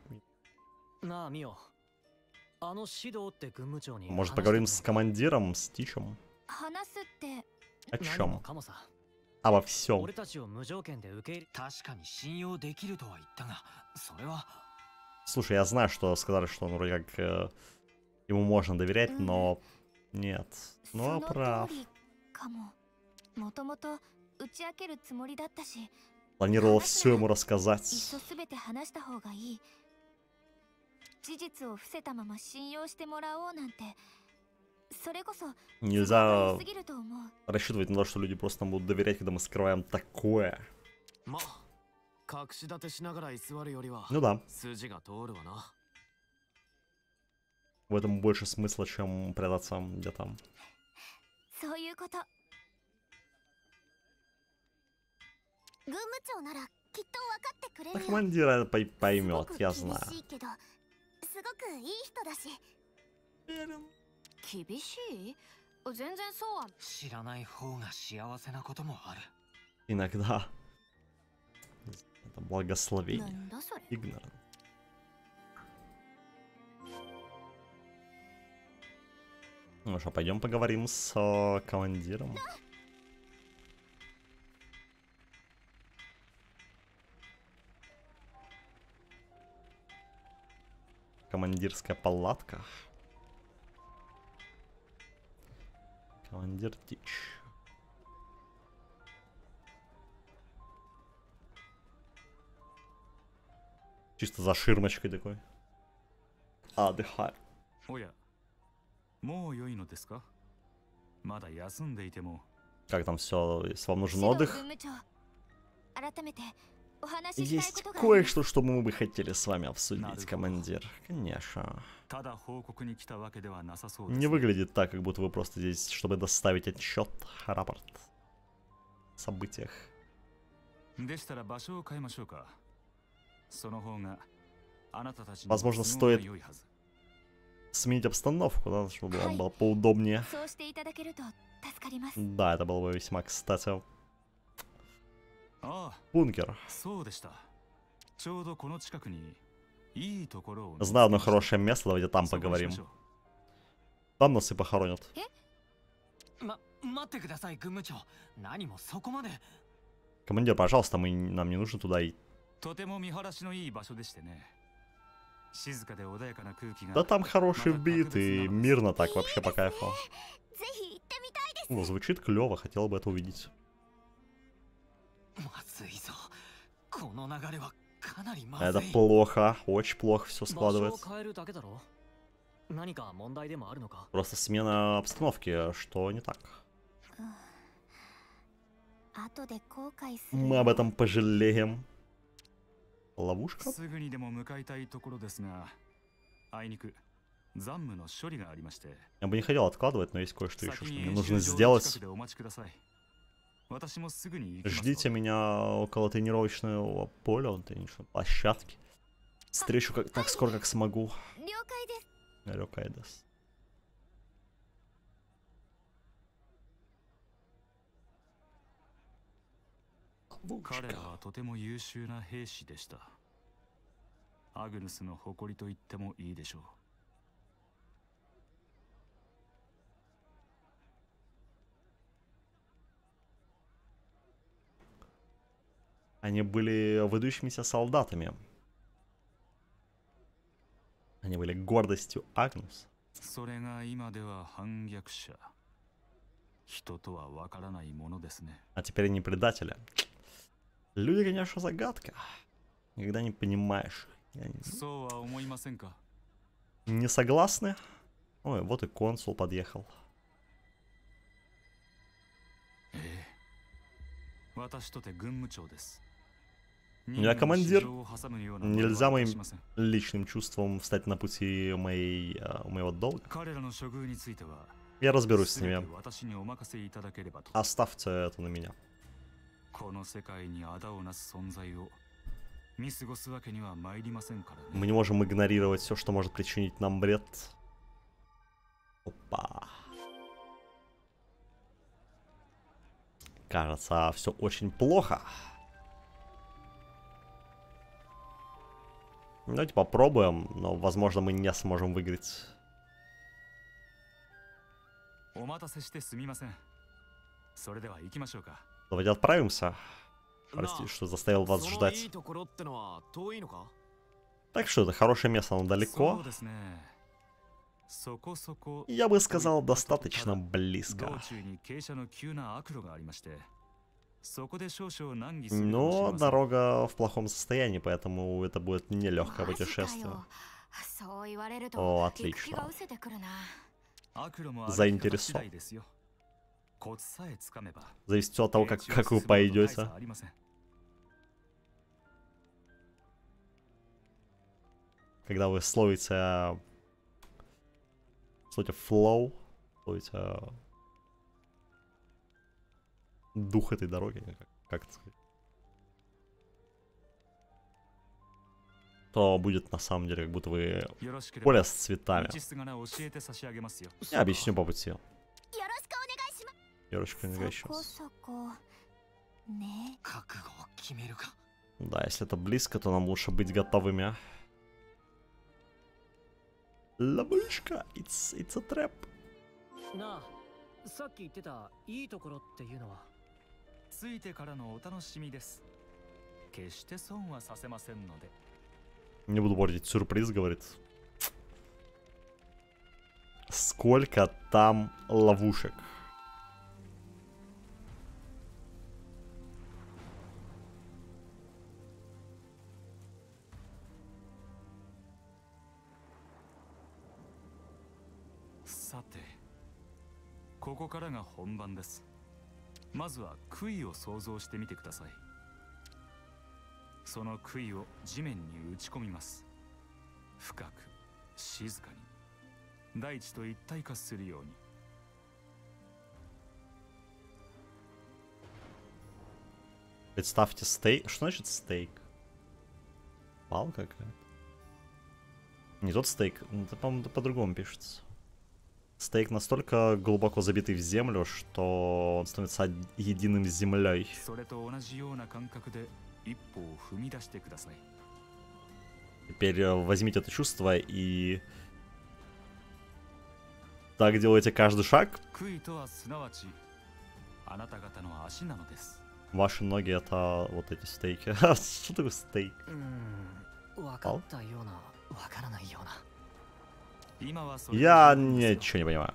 Может, поговорим с командиром, с Тичем? О чем? Обо всем. Слушай, я знаю, что сказали, что он вроде как э, ему можно доверять, но нет. Ну, а прав. Планировал все ему рассказать. Нельзя рассчитывать на то, что люди просто нам будут доверять, когда мы скрываем такое. Ну да. В этом больше смысла, чем прятаться где-то. Да, командир поймет, я знаю. Иногда это благословение. Игнорант. Ну что, пойдем поговорим с о, командиром. Командирская палатка. Командир Тич. Чисто за ширмочкой такой. Отдыхай. Как там все? Если вам нужен отдых? Есть кое-что, что мы бы хотели с вами обсудить, командир. Конечно. Не выглядит так, как будто вы просто здесь, чтобы доставить отчет, рапорт о событиях. Возможно, стоит сменить обстановку, да, чтобы он был поудобнее. Да, это было бы весьма кстати. Бункер. Знаю одно хорошее место, давайте там поговорим. Там нас и похоронят. Командир, пожалуйста, мы, нам не нужно туда идти. Да там хороший бит и мирно так, вообще по кайфу. Ну, звучит клево, хотел бы это увидеть. Это плохо, очень плохо все складывается. Просто смена обстановки, что не так. Мы об этом пожалеем. Ловушка? Я бы не хотел откладывать, но есть кое-что еще, что мне нужно сделать. Ждите меня около тренировочного поля, тренировочной площадки. Встречу как, так скоро, как смогу. Рёкайдес. Они были выдающимися солдатами. Они были гордостью Агнус. А теперь они предатели. Люди, конечно, загадка. Никогда не понимаешь. Не... не согласны? Ой, вот и консул подъехал. Я командир. Нельзя моим личным чувствам встать на пути моей, uh, моего долга. Я разберусь с ними. Оставьте это на меня. Мы не можем игнорировать все, что может причинить нам вред. Опа. Кажется, все очень плохо. Давайте попробуем, но, возможно, мы не сможем выиграть. Давайте отправимся. Простите, что заставил вас ждать. Так что это хорошее место, оно далеко. Я бы сказал, достаточно близко. Но дорога в плохом состоянии, поэтому это будет нелегкое путешествие. О, отлично. Заинтересован. Зависит все от того, как, как вы пойдете. Когда вы словите... Словите флоу, словите... дух этой дороги, как, как это сказать, то будет на самом деле, как будто вы поле с цветами. Я объясню по пути. Yoroshiku onegaishimasu. Да, если это близко, то нам лучше быть готовыми. Ловушка, it's, it's a trap. Не буду портить сюрприз, говорит. Сколько там ловушек? Сате. ここからが本番です。まずは杭を想像してみてください。その杭を地面に打ち込みます。深く、静かに、大地と一体化するように。 Представьте стейк. Что значит стейк? Палка какая-то? Не тот стейк, это, по-моему, по-другому пишется. Стейк настолько глубоко забитый в землю, что он становится единым с землей. Теперь возьмите это чувство и так делайте каждый шаг. Ваши ноги — это вот эти стейки. Что такое стейк? Пал? Я ничего не понимаю.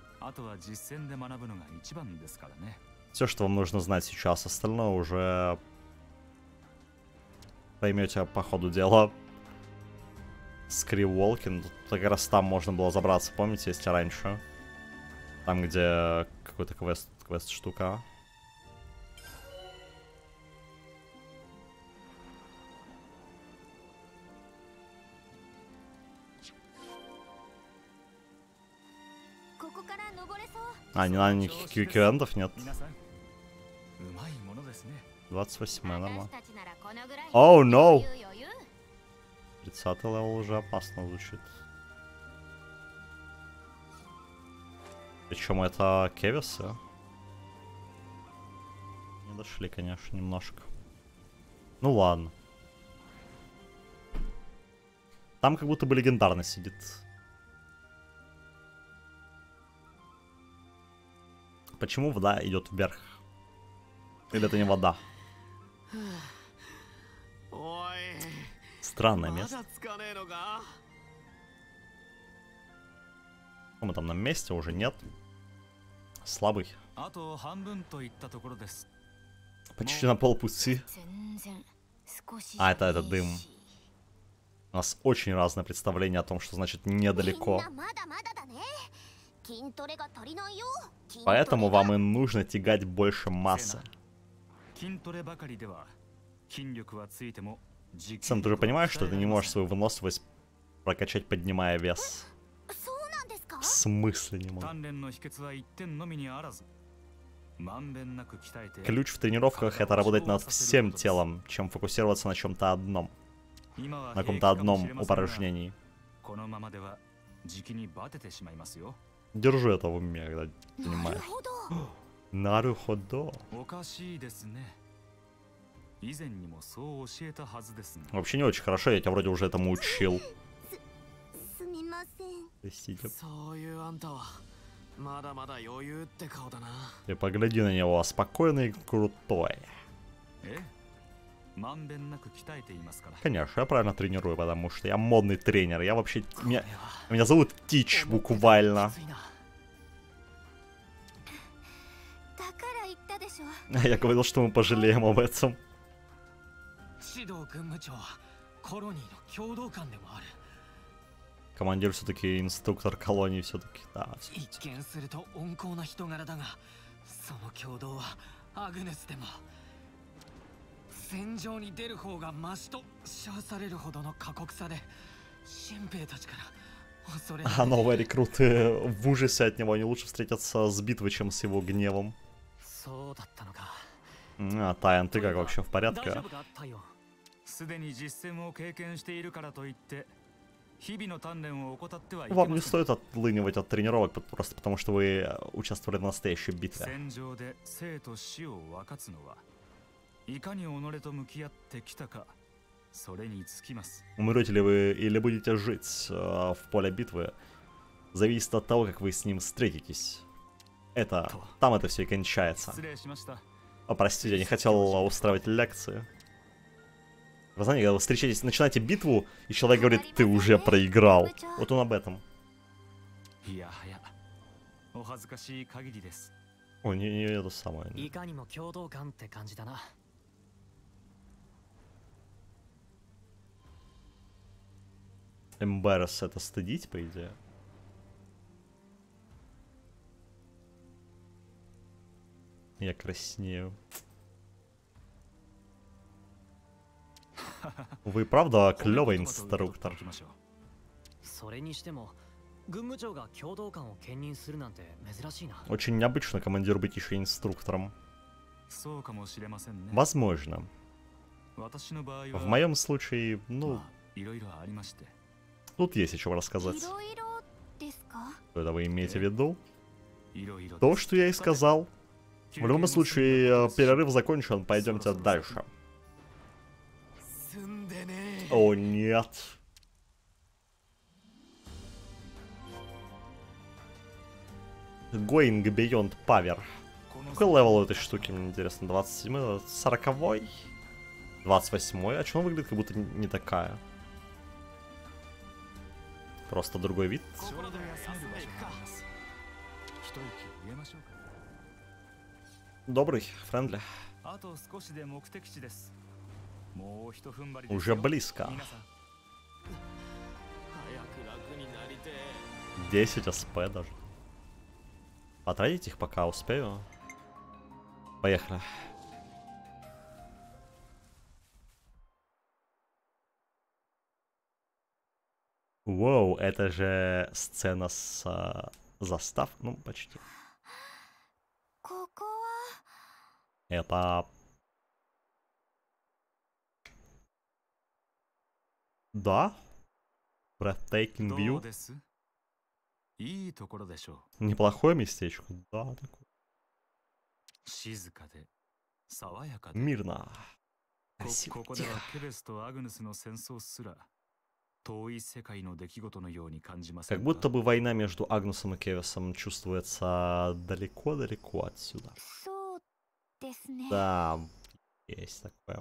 Все, что вам нужно знать сейчас, остальное уже поймете по ходу дела. Скриволкин, как раз там можно было забраться, помните, если раньше? Там, где какой-то квест, квест-штука. А, не надо никаких квикендов, нет. двадцать восемь, нормально. Оу, oh, no! тридцатый левел уже опасно звучит. Причем это кевисы. Не дошли, конечно, немножко. Ну ладно. Там как будто бы легендарно сидит. Почему вода идет вверх? Или это не вода? Странное место. Мы там на месте уже нет. Слабый. Почти на полпути. А, это, это дым. У нас очень разное представление о том, что значит недалеко. Поэтому вам и нужно тягать больше массы. Сэм, ты же понимаешь, что ты не можешь свою выносливость прокачать, поднимая вес? В смысле не могу? Ключ в тренировках — это работать над всем телом, чем фокусироваться на чем-то одном. На каком-то одном упражнении. Держу это в уме, когда понимаешь. Наруходо. Вообще не очень хорошо, я тебя вроде уже этому учил. Простите. Ты погляди на него, спокойный и крутой. Конечно, я правильно тренирую, потому что я модный тренер. Я вообще... Меня, меня зовут Тич, буквально. Я говорил, что мы пожалеем об этом. Командир все-таки инструктор колонии, все-таки, да. А новые рекруты в ужасе от него. Они лучше встретятся с битвой, чем с его гневом. А, Таян, ты как, вообще в порядке? Вам не стоит отлынивать от тренировок, просто потому что вы участвовали в настоящей битве. Умрете ли вы или будете жить э, в поле битвы, зависит от того, как вы с ним встретитесь. Это... Там это все и кончается. О, простите, я не хотел устраивать лекции. Вы знаете, когда вы встречаетесь, начинаете битву, и человек говорит, ты уже проиграл. Вот он об этом. О, не, не это самое. Не. Embarrass — это стыдить, по идее. Я краснею. Вы правда клевый инструктор. Очень необычно командир быть еще инструктором. Возможно. В моем случае, ну... Тут есть о чем рассказать. Что это вы имеете в виду? То, что я и сказал. В любом случае, перерыв закончен, пойдемте дальше. О, нет. Going Beyond Power. Какой левел у этой штуки, мне интересно? двадцать седьмой, сороковой? двадцать восьмой? А чё он выглядит, как будто не такая? Просто другой вид? Добрый, френдли. Уже близко. десять СП даже. Потратить их, пока успею. Поехали. Воу, это же сцена с а, застав, ну почти. Это... Да? Breathtaking view. Неплохое местечко. Да, такое. Мирно. Красиво, тихо. Как будто бы война между Агнусом и Кевисом чувствуется далеко-далеко отсюда. Да, есть такое.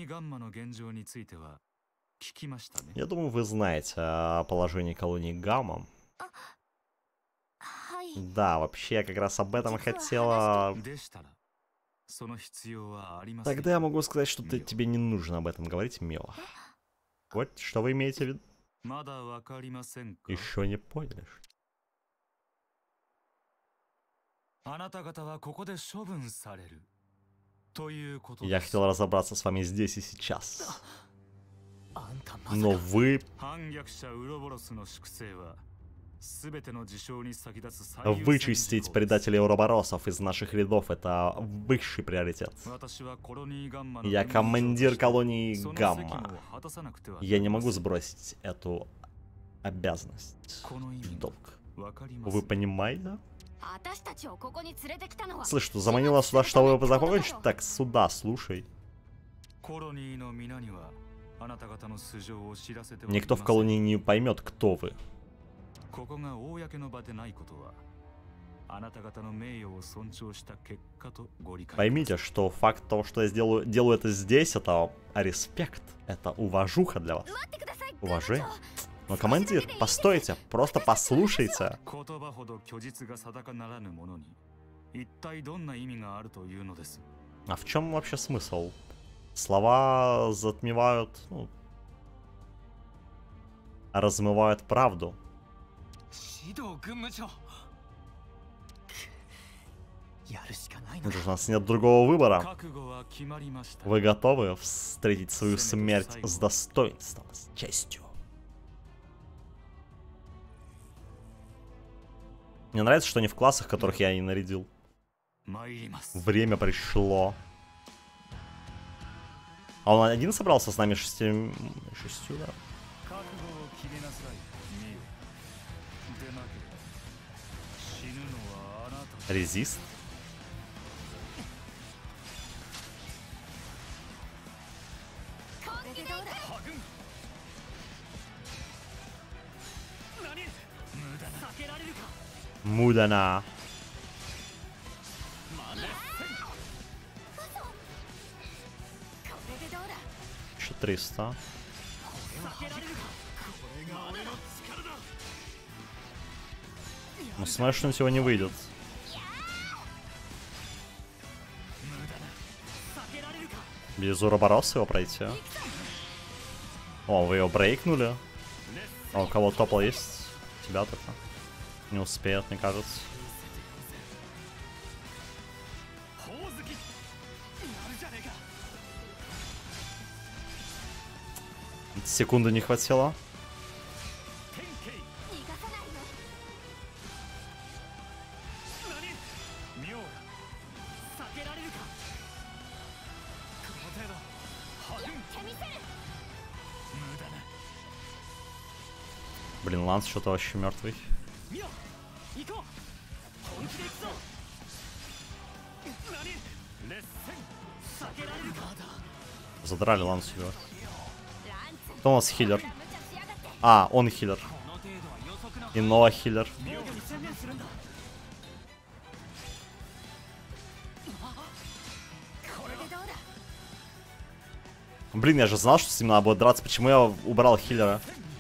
Я думаю, вы знаете о положении колонии Гамма. Да, вообще, я как раз об этом и хотела... Тогда я могу сказать, что ты, тебе не нужно об этом говорить, Мио. Вот, что вы имеете в виду? Еще не поняли. Я хотел разобраться с вами здесь и сейчас. Но вы... Вычистить предателей Уроборосов из наших рядов — это высший приоритет. Я командир колонии Гамма. Я не могу сбросить эту обязанность. Долг. Вы понимаете? Слышь, что заманила сюда, чтобы вы закончить? Так, сюда, слушай. Никто в колонии не поймет, кто вы. Поймите, что факт того, что я сделаю, делаю это здесь, это респект, это уважуха для вас. Уважение? Но, командир, постойте, просто послушайте. А в чем вообще смысл? Слова затмевают, ну, размывают правду. У нас нет другого выбора. Вы готовы встретить свою смерть с достоинством, с честью? Мне нравится, что они в классах, которых я и нарядил. Время пришло. А он один собрался с нами шестью? Шестью, да? Резист? Мудана. Еще триста. Ну, смотришь, что ничего не выйдет. Без Уробороса его пройти. О, вы его брейкнули. А у кого топл есть? У тебя только. Не успеет, мне кажется. Секунды не хватило. Блин, Ланс что-то вообще мертвый. Задрали Лансу. Кто у нас хиллер? А, он хиллер. И Ноа хиллер. Блин, я же знал, что с ним надо будет драться. Почему я убрал хиллера?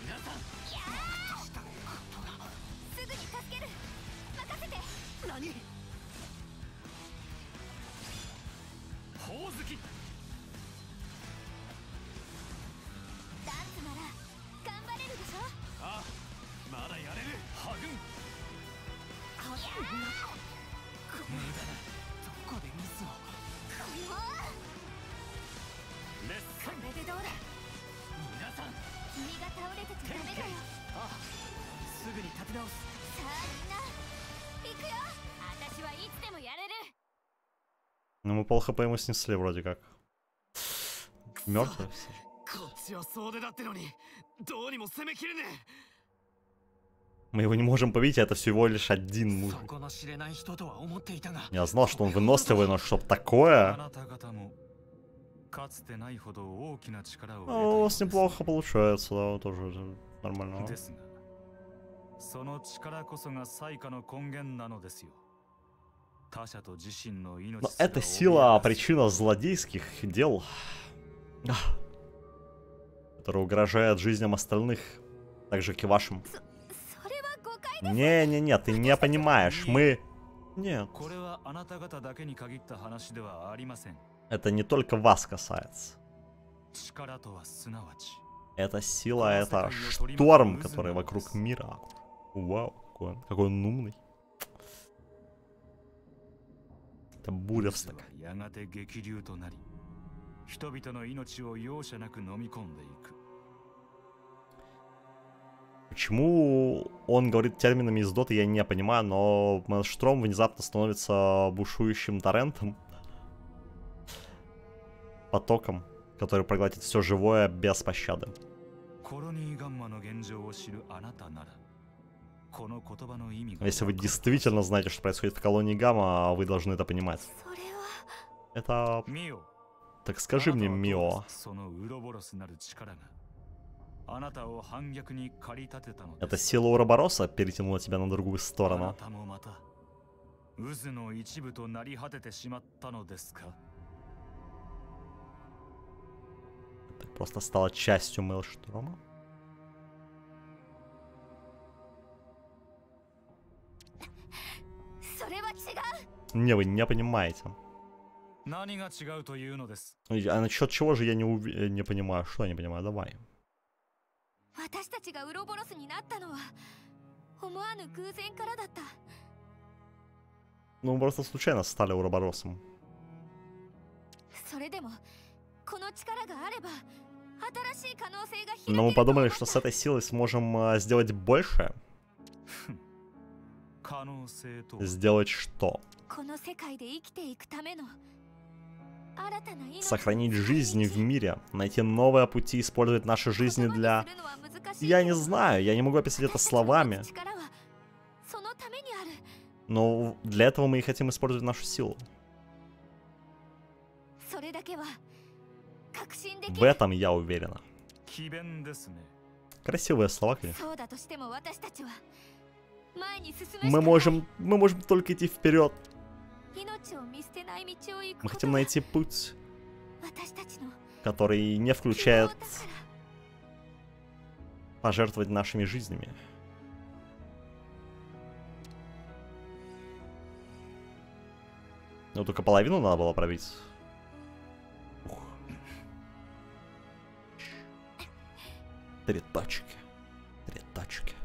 Ну мы пол хп ему снесли вроде как. Мертвый. Мы его не можем побить, а это всего лишь один мужик. Я знал, что он выносливый, но чтоб такое... Ну, у вас неплохо получается, да, тоже нормально. Но это сила, причина злодейских дел, которая угрожает жизням остальных, так же, как и вашим. Не-не-не, ты не понимаешь, мы... Нет. Это не только вас касается. Это сила, это шторм, который вокруг мира. Вау, какой он, какой он умный. Это буря в стакане. Почему он говорит терминами из доты, я не понимаю, но Maelstrom внезапно становится бушующим торрентом. Потоком, который проглотит все живое без пощады. Если вы действительно знаете, что происходит в колонии Гамма, вы должны это понимать. Это... Так скажи мне, Мио. Эта сила Уробороса перетянула тебя на другую сторону. Ты просто стала частью Maelstrom. Не, вы не понимаете. А насчет чего же я не, ув... не понимаю? Что я не понимаю? Давай. Ну, мы просто случайно стали Уроборосом. Но мы подумали, что с этой силой сможем uh, сделать больше. Сделать что? Сохранить жизни в мире, найти новые пути, использовать наши жизни для... Я не знаю, я не могу описать это словами. Но для этого мы и хотим использовать нашу силу. В этом я уверена. Красивые слова, конечно. Мы можем, мы можем только идти вперед. Мы хотим найти путь, который не включает пожертвовать нашими жизнями. Ну, только половину надо было пробить. Ух. Три точки. Три точки.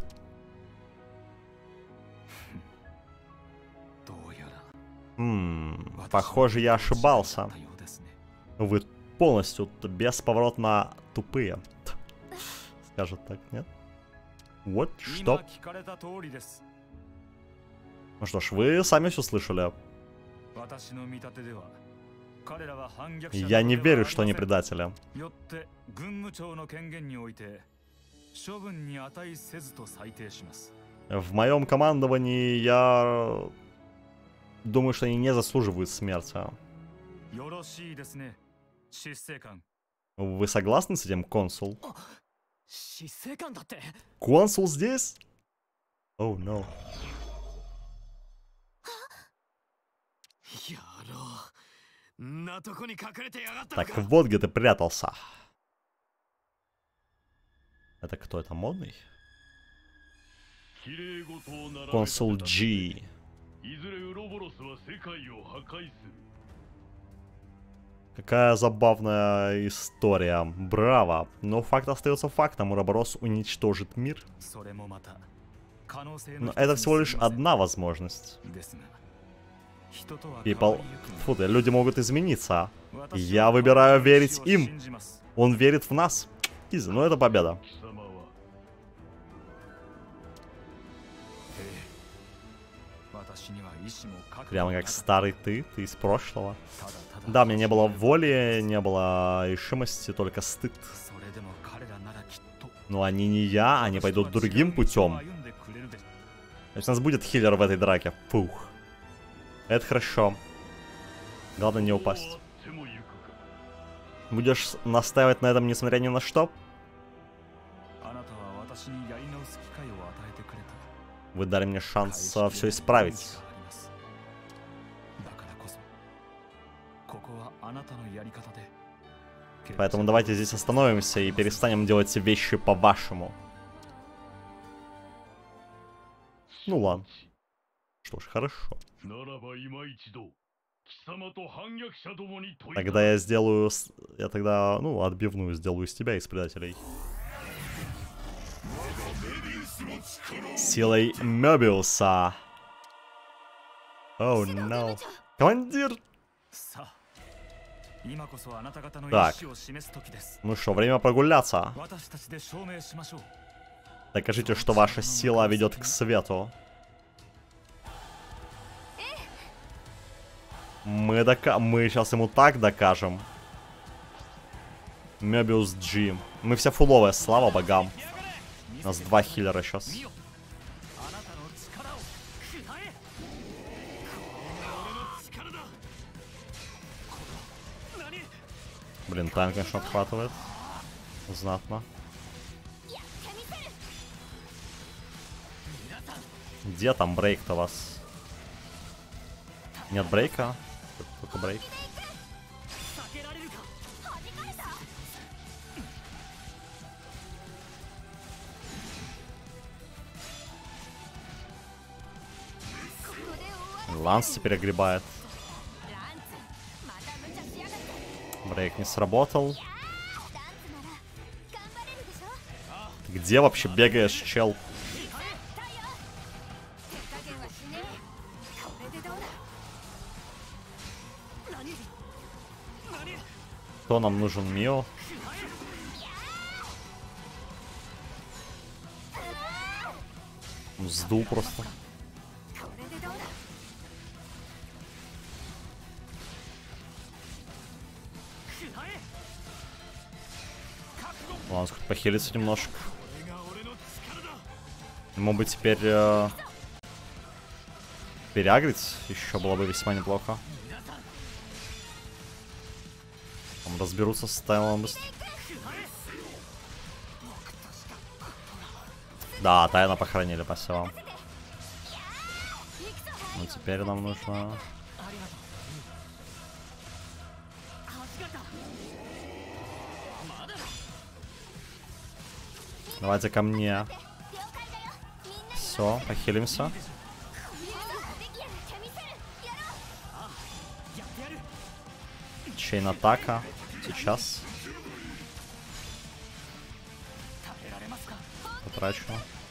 Ммм, похоже, я ошибался. Вы полностью бесповоротно тупые. Скажет так, нет? Вот что. Ну что ж, вы сами все слышали. Я не верю, что они предатели. В моем командовании я думаю, что они не заслуживают смерти. Вы согласны с этим, консул? Консул здесь? Оу, oh, no. Так, вот где ты прятался. Это кто? Это модный? Консул G. Какая забавная история. Браво. Но факт остается фактом. Уроборос уничтожит мир. Но это всего лишь одна возможность. People... Фу ты, люди могут измениться. Я выбираю верить им. Он верит в нас. Изи, ну это победа. Прямо как старый ты, ты из прошлого. Да, мне не было воли, не было решимости, только стыд. Но они не я, они пойдут другим путем. То есть у нас будет хиллер в этой драке. Фух. Это хорошо. Главное не упасть. Будешь настаивать на этом, несмотря ни на что? Вы дали мне шанс uh, все исправить. Поэтому давайте здесь остановимся и перестанем делать вещи по-вашему. Ну ладно. Что ж, хорошо. Тогда я сделаю... Я тогда, ну, отбивную сделаю из тебя, из предателей. Силой Мёбиуса. Оу, oh, no. Командир! Так. Ну что, время прогуляться. Докажите, что ваша сила ведет к свету. Мы, дока мы сейчас ему так докажем. Мёбиус G. Мы все фуловые, слава богам. У нас два хиллера сейчас. Блин, тайм, конечно, отхватывает. Знатно. Где там брейк-то у вас? Нет брейка? Только брейк. Ланс теперь огребает. Брейк не сработал. Где вообще бегаешь, чел? Кто нам нужен? Мио? Сдул просто. Ладно, похилиться немножко. Может быть, теперь э, переагрить еще было бы весьма неплохо. Там разберутся с тайлом быстро. Да, тайно похоронили, спасибо. Ну теперь нам нужно... Давайте ко мне. Все, похилимся. Чейн атака. Сейчас. Потрачу.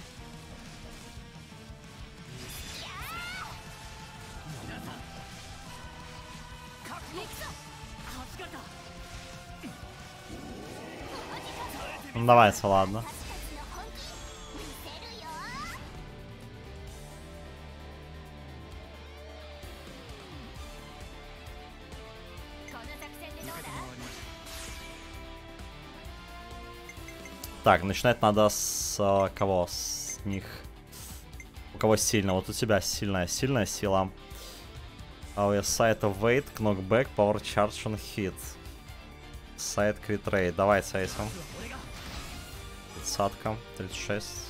Ну, давайте, ладно. Так, начинать надо с uh, кого? С них. У кого сильно? Вот у тебя сильная, сильная сила. Oh yeah, side of weight, knockback, power charge on hit. Side crit rate. Давай с этим. Тридцатка, тридцать шесть.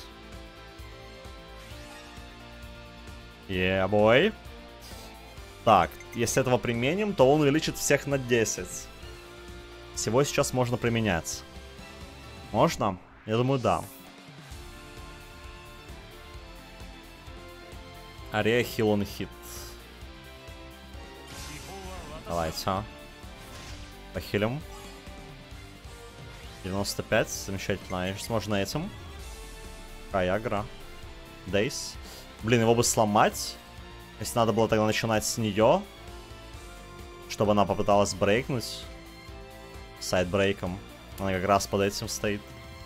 Yeah, boy. Так, если этого применим, то он увеличит всех на десять. Всего сейчас можно применять. Можно? Я думаю, да. Area heal on hit. Давайте. Похилим. девяносто пять. Замечательно. И сейчас можно этим. Каягра. Дейс. Блин, его бы сломать. Если надо было тогда начинать с нее. Чтобы она попыталась брейкнуть. Сайдбрейком. Она как раз под этим стоит.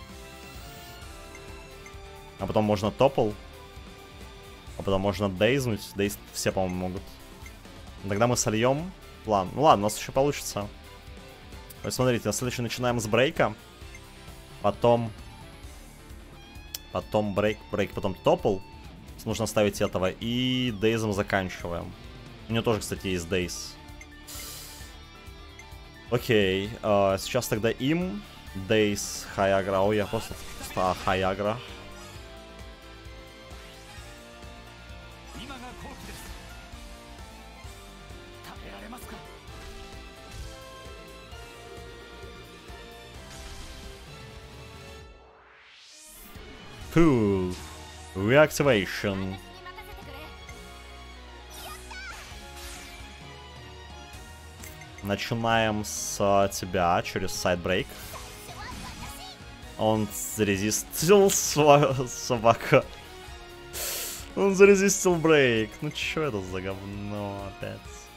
А потом можно топл. А потом можно дейзнуть. Дейз все, по-моему, могут. Тогда мы сольем план. Ну ладно, у нас еще получится. То есть, смотрите, на следующий начинаем с брейка. Потом... Потом брейк, брейк, потом топл. Нужно ставить этого. И дейзом заканчиваем. У него тоже, кстати, есть дейз. Окей. Uh, сейчас тогда им. Дейз, хайагра. Ой, я просто... А, хайагра. Cool. Reactivation. Начинаем с тебя через сайдбрейк. Он зарезистил собака. Он зарезистил брейк. Ну чё это за говно опять?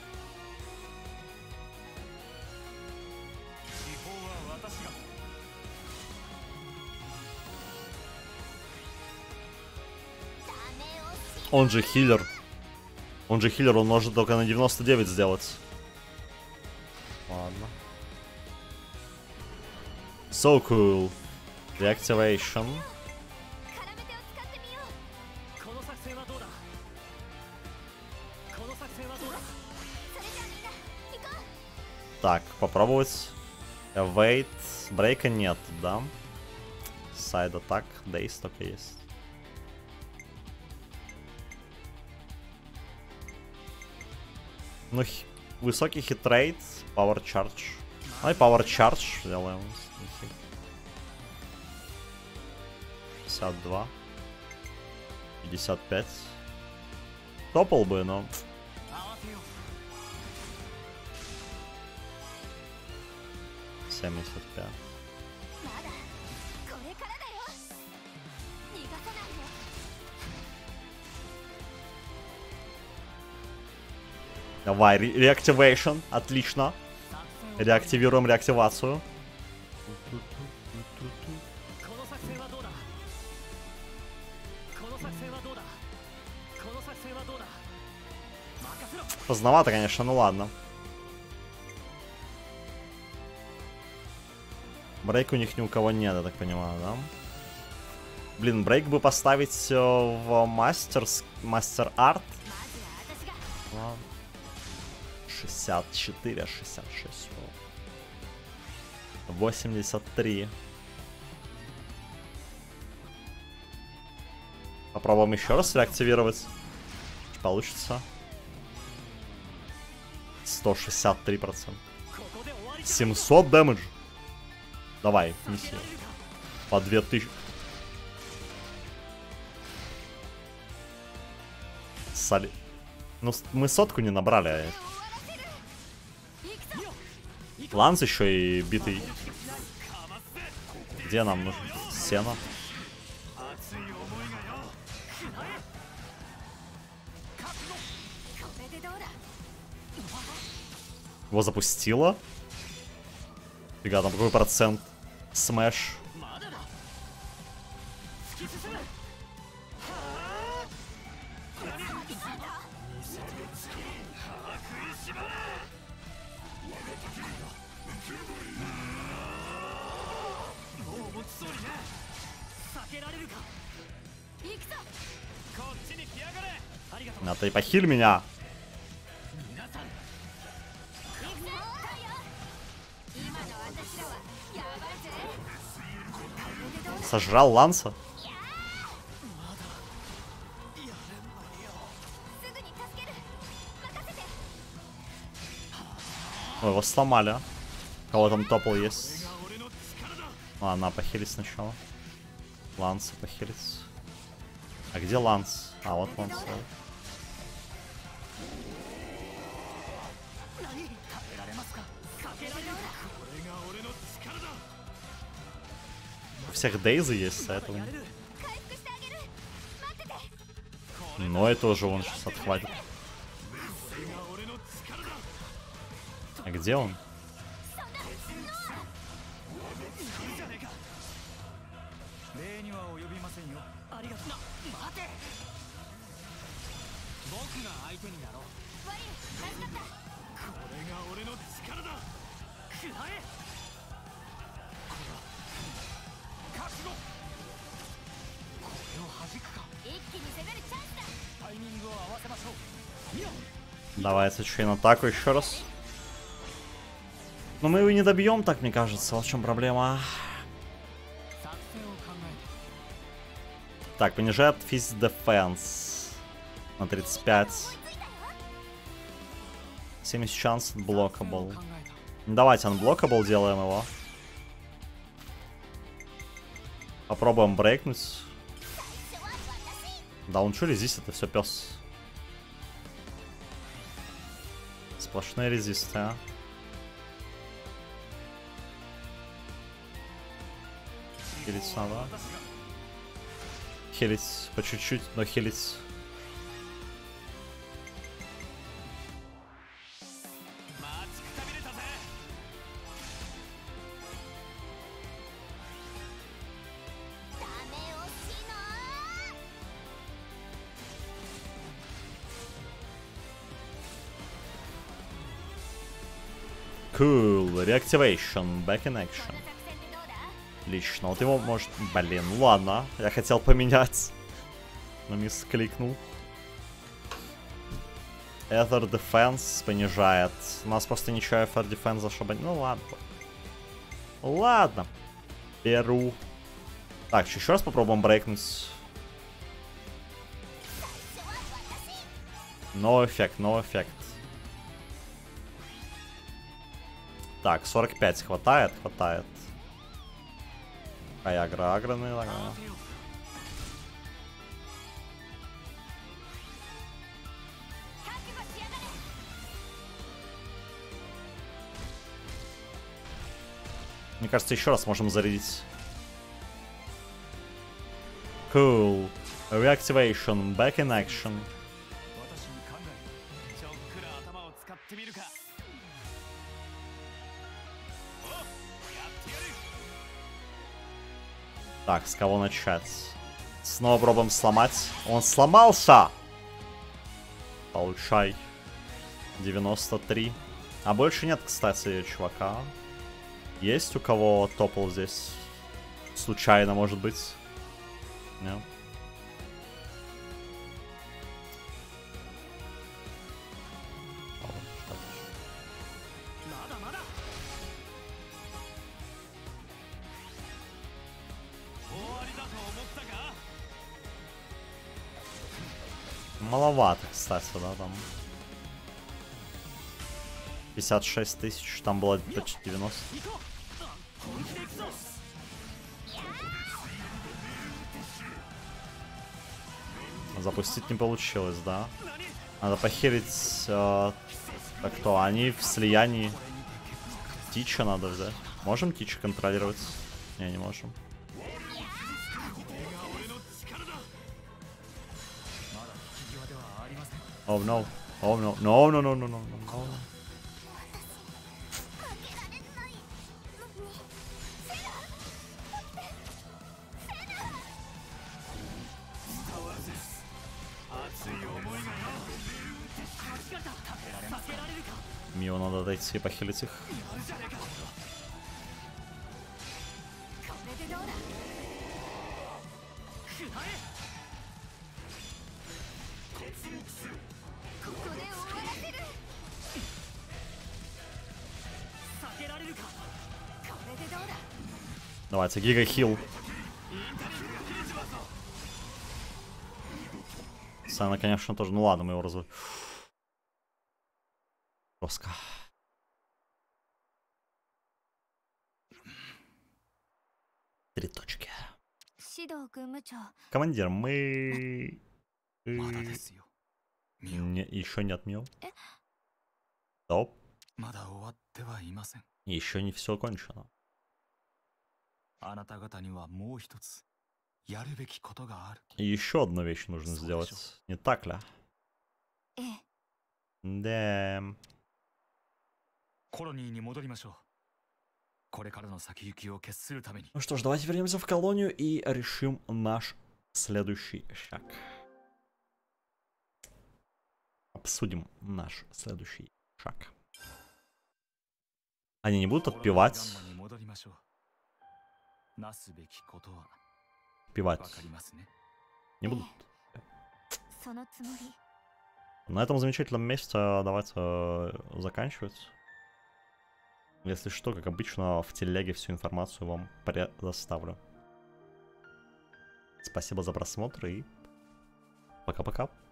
Он же хиллер. Он же хиллер, он может только на девяносто девять сделать. Ладно. So cool. Reactivation. Так, попробовать. Wait. Брейка нет, да? Side attack. Дейс только есть. Ну, хи высокий хитрейт, power charge. Ну и power charge делаем. пятьдесят два. пятьдесят пять. Топал бы, но... семьдесят пять. Давай, ре реактивation. Отлично. Реактивируем реактивацию. Поздновато, конечно, ну ладно. Брейк у них ни у кого нет, я так понимаю, да? Блин, брейк бы поставить в мастерс... мастер арт. шестьдесят четыре, шестьдесят шесть. восемьдесят три. Попробуем еще раз реактивировать. Получится. сто шестьдесят три процента. семьсот дэмэдж. Давай, неси. По две тысячи. Соли... Ну, мы сотку не набрали. Ланс еще и битый. Где нам нужно? Сено. Его запустило. Фига, там какой процент? Смэш. А ты похиль меня. Сожрал Ланса. Ой, его сломали, а? Кого там топл есть? Ладно, похилить сначала. Ланса похилить. А где Ланс? А, вот Ланс. У всех Дейзы есть, поэтому. Но это уже он сейчас отхватит. А где он? Давайте чейн атаку еще раз. Но мы его не добьем, так мне кажется. Вот в чем проблема. Так, понижает физ дефенс на тридцать пять. семьдесят шанс блокабл. Давайте анблокабл делаем его. Попробуем брейкнуть. Да он что резист, это все пес. Сплошные резисты, а. Хилить надо. Хилить по чуть-чуть, но хилить. Cool, reactivation, back in action. Отлично, вот его может... Блин, ладно, я хотел поменять, но мискликнул. Ether Defense понижает. У нас просто ничего Ether Defense чтобы... Ну ладно. Ладно. Беру. Так, еще раз попробуем брейкнуть. No эффект, no эффект. Так, сорок пять хватает, хватает. Ай, агро, агро, ну, агро. Мне кажется, еще раз можем зарядить. Cool. Reactivation, back in action. Так, с кого начать? Снова пробуем сломать. Он сломался! Получай. девяносто три. А больше нет, кстати, чувака. Есть у кого топл здесь? Случайно, может быть? Нет. Маловато, кстати, да, там. пятьдесят шесть тысяч, там было почти девяносто. Запустить не получилось, да. Надо похерить... Э, так кто? Они в слиянии. Тича надо взять. Можем Тича контролировать? Не, не можем. Oh no. Oh no. No, no, no, no, no, no. Мио надо дойти и похилить их. Давайте, гига хил. сцена, конечно, тоже. Ну ладно, мы его разводим. Жестко. Три точки. Командир, мы... Не, еще не отменил. Стоп. Еще не все кончено. Еще одну вещь нужно сделать. Не так ли? Да. Ну что ж, давайте вернемся в колонию и решим наш следующий шаг. Обсудим наш следующий шаг. Они не будут отпевать. Певать. Не будут. На этом замечательном месте давайте заканчивать. Если что, как обычно, в телеге всю информацию вам предоставлю. Спасибо за просмотр и пока-пока.